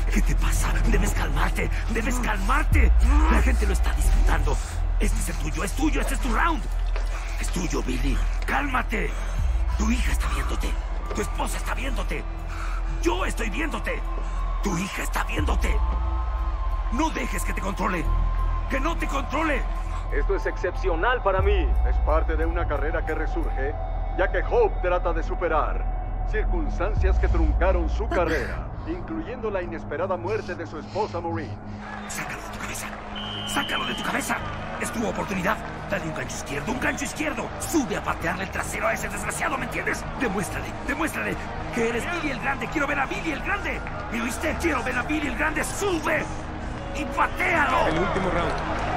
¿Qué te pasa? Debes calmarte. Debes calmarte. La gente lo está disfrutando. Este es el tuyo. Es tuyo. Este es tu round. Es tuyo, Billy. Cálmate. Tu hija está viéndote. Tu esposa está viéndote. Yo estoy viéndote. Tu hija está viéndote. No dejes que te controle. ¡Que no te controle!
Esto es excepcional para mí.
Es parte de una carrera que resurge, ya que Hope trata de superar circunstancias que truncaron su carrera, incluyendo la inesperada muerte de su esposa Maureen.
¡Sácalo de tu cabeza! ¡Sácalo de tu cabeza! Es tu oportunidad. Dale un gancho izquierdo, un gancho izquierdo. Sube a patearle el trasero a ese desgraciado, ¿me entiendes? Demuéstrale, demuéstrale que eres Billy el Grande. Quiero ver a Billy el Grande. ¿Me oíste? Quiero ver a Billy el Grande. ¡Sube! ¡Y patéalo!
El último round.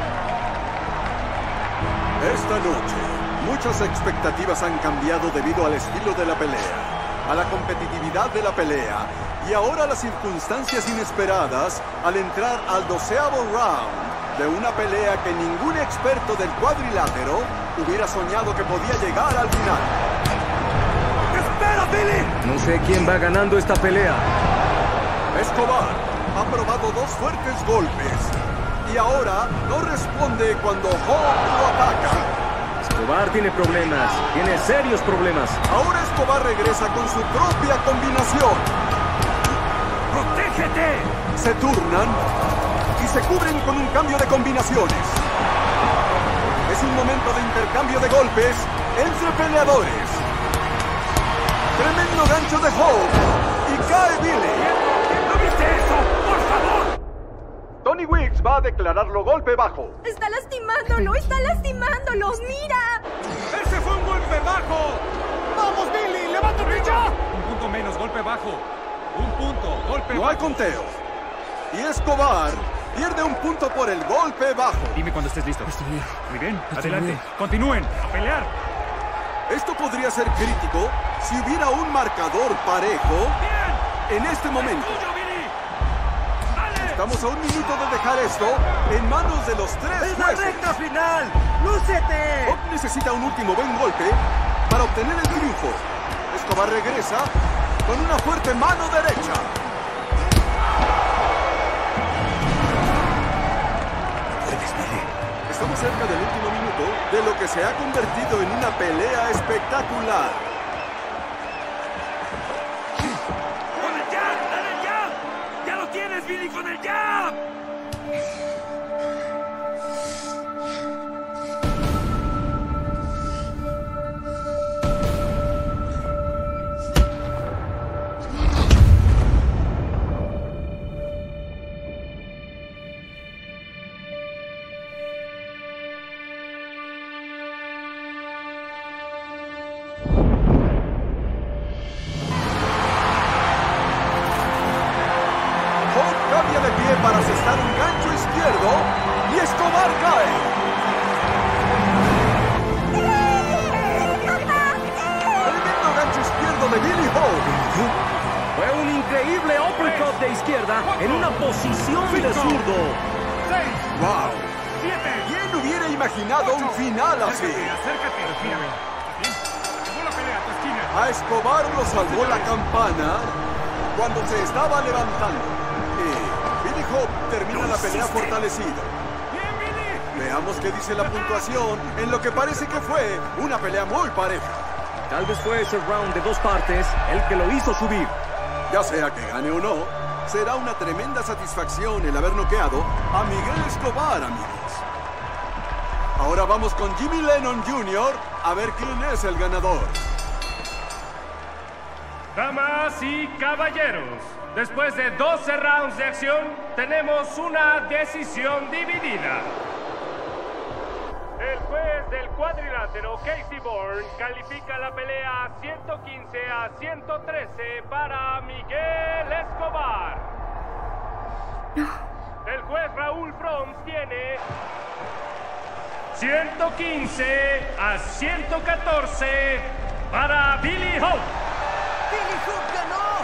Esta noche, muchas expectativas han cambiado debido al estilo de la pelea, a la competitividad de la pelea y ahora las circunstancias inesperadas al entrar al doceavo round de una pelea que ningún experto del cuadrilátero hubiera soñado que podía llegar al final.
¡Espera, Billy!
No sé quién va ganando esta pelea.
Escobar ha probado dos fuertes golpes y ahora no responde cuando Hope lo ataca.
Escobar tiene problemas, tiene serios problemas.
Ahora Escobar regresa con su propia combinación.
¡Protégete!
Se turnan y se cubren con un cambio de combinaciones. Es un momento de intercambio de golpes entre peleadores. Tremendo gancho de Hope y cae Billy.
¿No viste eso? ¡Por favor!
Tony Weeks va a declararlo golpe bajo.
Está lastimándolo, está lastimándolo, mira.
¡Ese fue un golpe bajo!
¡Vamos, Billy! ¡Levántate ya!
Un punto menos, golpe bajo. Un punto, golpe
No
bajo.
hay conteo. Y Escobar pierde un punto por el golpe bajo.
Dime cuando estés listo.
Estoy bien.
Muy bien,
Estoy
adelante.
bien.
Continúen, a pelear.
Esto podría ser crítico si hubiera un marcador parejo en este momento. Estamos a un minuto de dejar esto en manos de los tres
¡Es la
jueces.
recta final! ¡Lúcete!
Hope necesita un último buen golpe para obtener el triunfo. Escobar regresa con una fuerte mano derecha. Estamos cerca del último minuto de lo que se ha convertido en una pelea espectacular.
¡Con el jab! ¡Dale el jab! ¡Ya lo tienes, Billy, con el jab!
Para asestar un gancho izquierdo y Escobar cae. Tremendo gancho izquierdo de Billy Hope.
Fue un increíble uppercut de izquierda en una posición de zurdo.
¡Wow! ¿Quién hubiera imaginado un final así?
Acércate, respírame. ¿Bien? Llegó la pelea a tu esquina.
A Escobar lo salvó la campana cuando se estaba levantando. Y Billy Hope termina la pelea fortalecido. Veamos qué dice la puntuación en lo que parece que fue una pelea muy pareja.
Tal vez fue ese round de dos partes el que lo hizo subir.
Ya sea que gane o no, será una tremenda satisfacción el haber noqueado a Miguel Escobar, amigos. Ahora vamos con Jimmy Lennon junior a ver quién es el ganador.
Damas y caballeros, después de doce rounds de acción, tenemos una decisión dividida. El juez del cuadrilátero, Casey Bourne, califica la pelea ciento quince a ciento trece para Miguel Escobar. El juez Raúl Froms tiene ciento quince a ciento catorce para Billy Hope.
¡Billy Hope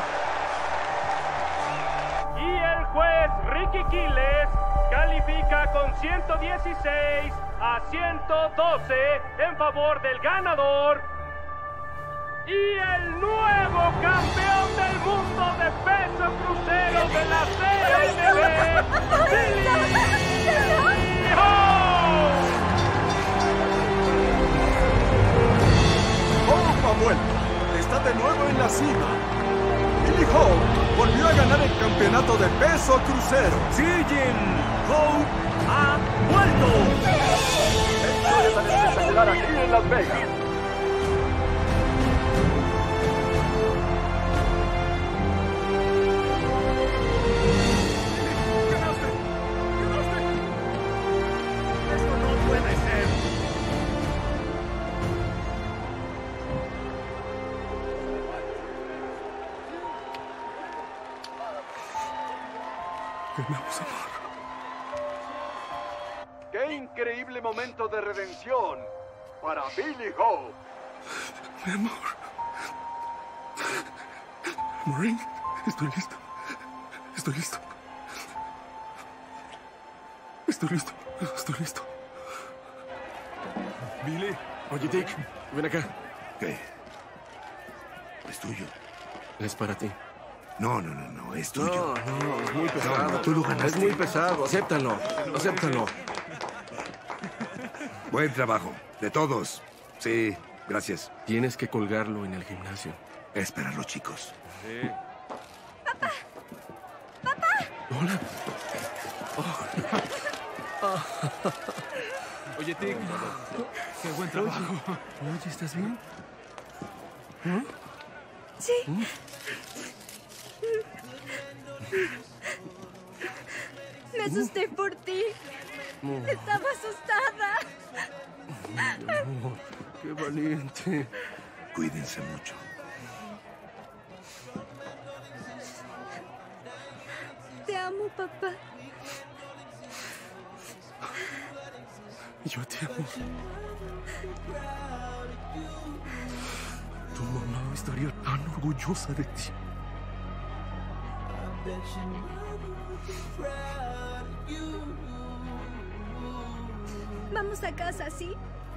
ganó!
Y el juez Ricky Quiles califica con ciento dieciséis a ciento doce en favor del ganador, y el nuevo campeón del mundo de peso crucero de la C M B, Billy Hope.
Hope ha vuelto. Está de nuevo en la cima. Billy Hope volvió a ganar el campeonato de peso crucero.
Sí, Jim. Hope ha vuelto.
Esto es tan espectacular aquí en Las Vegas.
Vamos, amor.
¡Qué increíble momento de redención para Billy Hope!
Mi amor. Maureen, estoy listo. Estoy listo. Estoy listo. Estoy listo.
Billy.
Oye, Dick, ven acá.
¿Qué? Es tuyo.
Es para ti.
No, no, no, no, es tuyo.
No, no, es muy pesado.
No, no, tú lo ganaste.
Es muy pesado, acéptalo, acéptalo.
Buen trabajo, de todos. Sí, gracias.
Tienes que colgarlo en el gimnasio.
Espéralo, chicos.
Sí.
¡Papá! ¡Papá!
Hola.
Oh. Oye, Tig, qué buen trabajo.
Oye, ¿estás bien?
¿Eh? Sí. ¿Mm? Me asusté por ti.
Oh.
Estaba asustada.
Mi amor, qué valiente.
Cuídense mucho.
Te amo, papá.
Yo te amo. Tu mamá estaría tan orgullosa de ti.
Vamos a casa, ¿sí?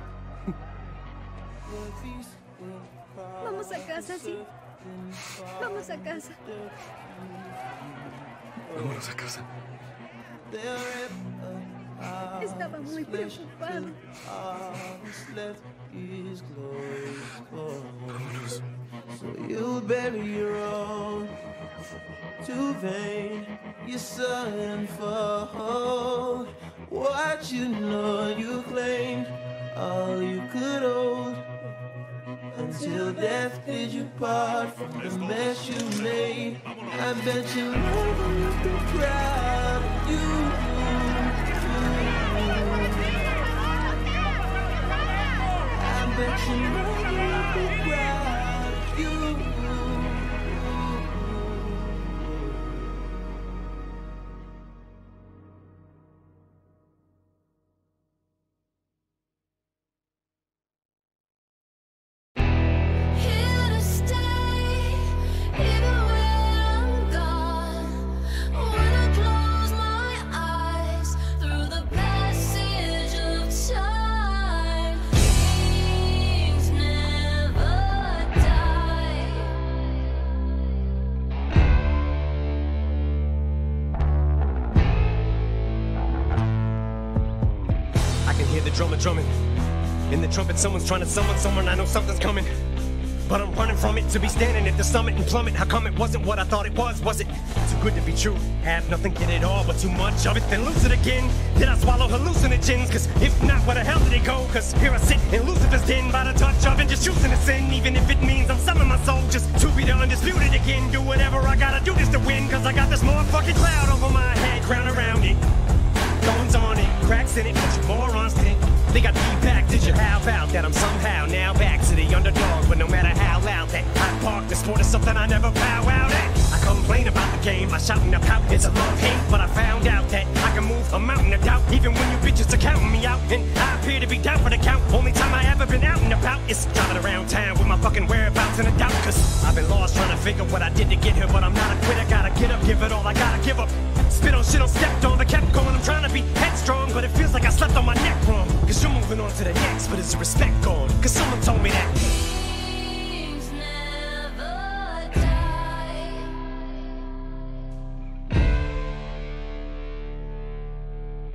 Vamos a casa, ¿sí? Vamos a casa.
Vámonos a casa.
Estaba muy preocupada.
Vámonos.
So you bury your own, too vain, you're son for what you know you claimed, all you could hold, until death did you part from the mess you made. I bet your mother would be proud of you. I bet your mother would be proud of you.
Drumming. In the trumpet, someone's trying to summon someone. I know something's coming, but I'm running from it. To be standing at the summit and plummet. How come it wasn't what I thought it was? Was it too good to be true? Have nothing, get it all, but too much of it, then lose it again. Did I swallow hallucinogens? Cause if not, where the hell did it go? Cause here I sit in Lucifer's den by the touch of it, just choosing to sin. Even if it means I'm selling my soul just to be the undisputed again. Do whatever I gotta do just to win. Cause I got this motherfucking cloud over my head, crown around it. Thorns on it, cracks in it, but you morons think they got me back. Did you how about that? I'm somehow now back to the underdog, but no matter how loud that I park, the sport is something I never bow out at. I complain about the game, I shout and I pout, it's a love hate, but I found out that I can move a mountain of doubt, even when you bitches are counting me out, and I appear to be down for the count. Only time I ever been out and about is driving around town with my fucking whereabouts in a doubt, cause I've been lost trying to figure what I did to get here, but I'm not a quitter, gotta get up, give it all, I gotta give up. Spit on shit on stepped on, but kept going, I'm trying to be headstrong, but it feels like I slept on my neck wrong, cause you're moving on to the next, but is the respect gone? Cause someone told me that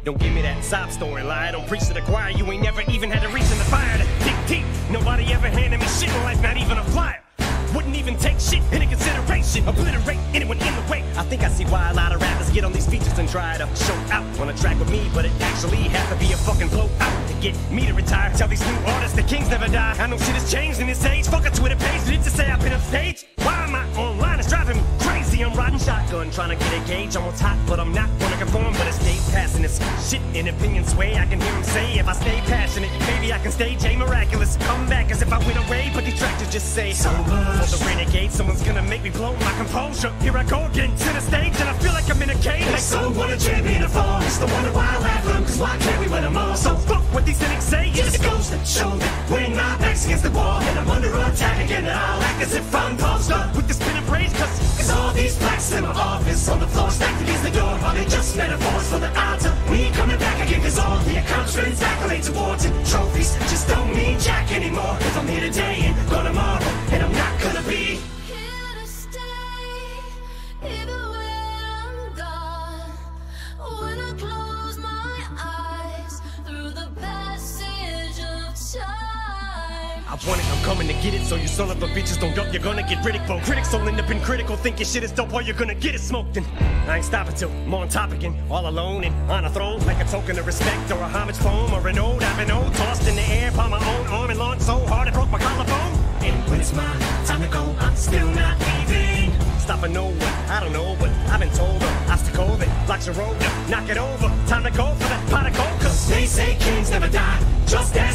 Don't give me that sob story lie. Don't preach to the choir. You ain't never even had a reason to fire the deep deep. Nobody ever handed me shit in life, not even a flyer. Wouldn't even take shit into consideration. Obliterate anyone in the way. I think I see why a lot of rappers get on these features and try to show out on a track with me, but it actually has to be a fucking blowout to get me to retire. Tell these new artists the kings never die. I know shit has changed in this age. Fuck a Twitter page, did it just say I've been on stage? Why am I online? It's driving me crazy. I'm riding shotgun, trying to get a gauge. I'm on top, but I'm not gonna conform. But it's days passing this shit in opinion sway. I can hear him say, if I stay passionate, maybe I can stage a miraculous comeback as if I went away. But detractors just say so much. For the renegade, someone's gonna make me blow my composure. Here I go again to the stage, and I feel like I'm in a cage.
Like someone a champion to fall. It's the wonder why I laugh from, cause why can't we win them all?
So fuck what these cynics say.
It just goes to show that when my back's against the wall and I'm under attack again, and I'll act as if I'm posed up
with the spin and rage, cause
Cause all these plaques in my office on the floor stacked against the door, are they just metaphors for the odds of me coming back again? Cause all the accomplishments, accolades, awards, and trophies just don't mean jack anymore. If I'm here today and gone tomorrow, and I'm not gonna be
here to stay, even when I'm gone. When I close my eyes through the passage of time.
I want it, I'm coming to get it, so you son of a bitches don't duck, you're gonna get ridicule. Critics will end up in critical, think your shit is dope, or you're gonna get it smoked. And I ain't stopping till I'm on top again, all alone and on a throne, like a token of respect or a homage poem or an ode. I've been old, tossed in the air by my own arm and launched so hard it broke my collarbone.
And when it's my time to go, I'm still not leaving.
Stopping nowhere, I don't know, but I've been told an obstacle that blocks your road, knock it over. Time to go for that pot of gold, cause
they say kings never die, just as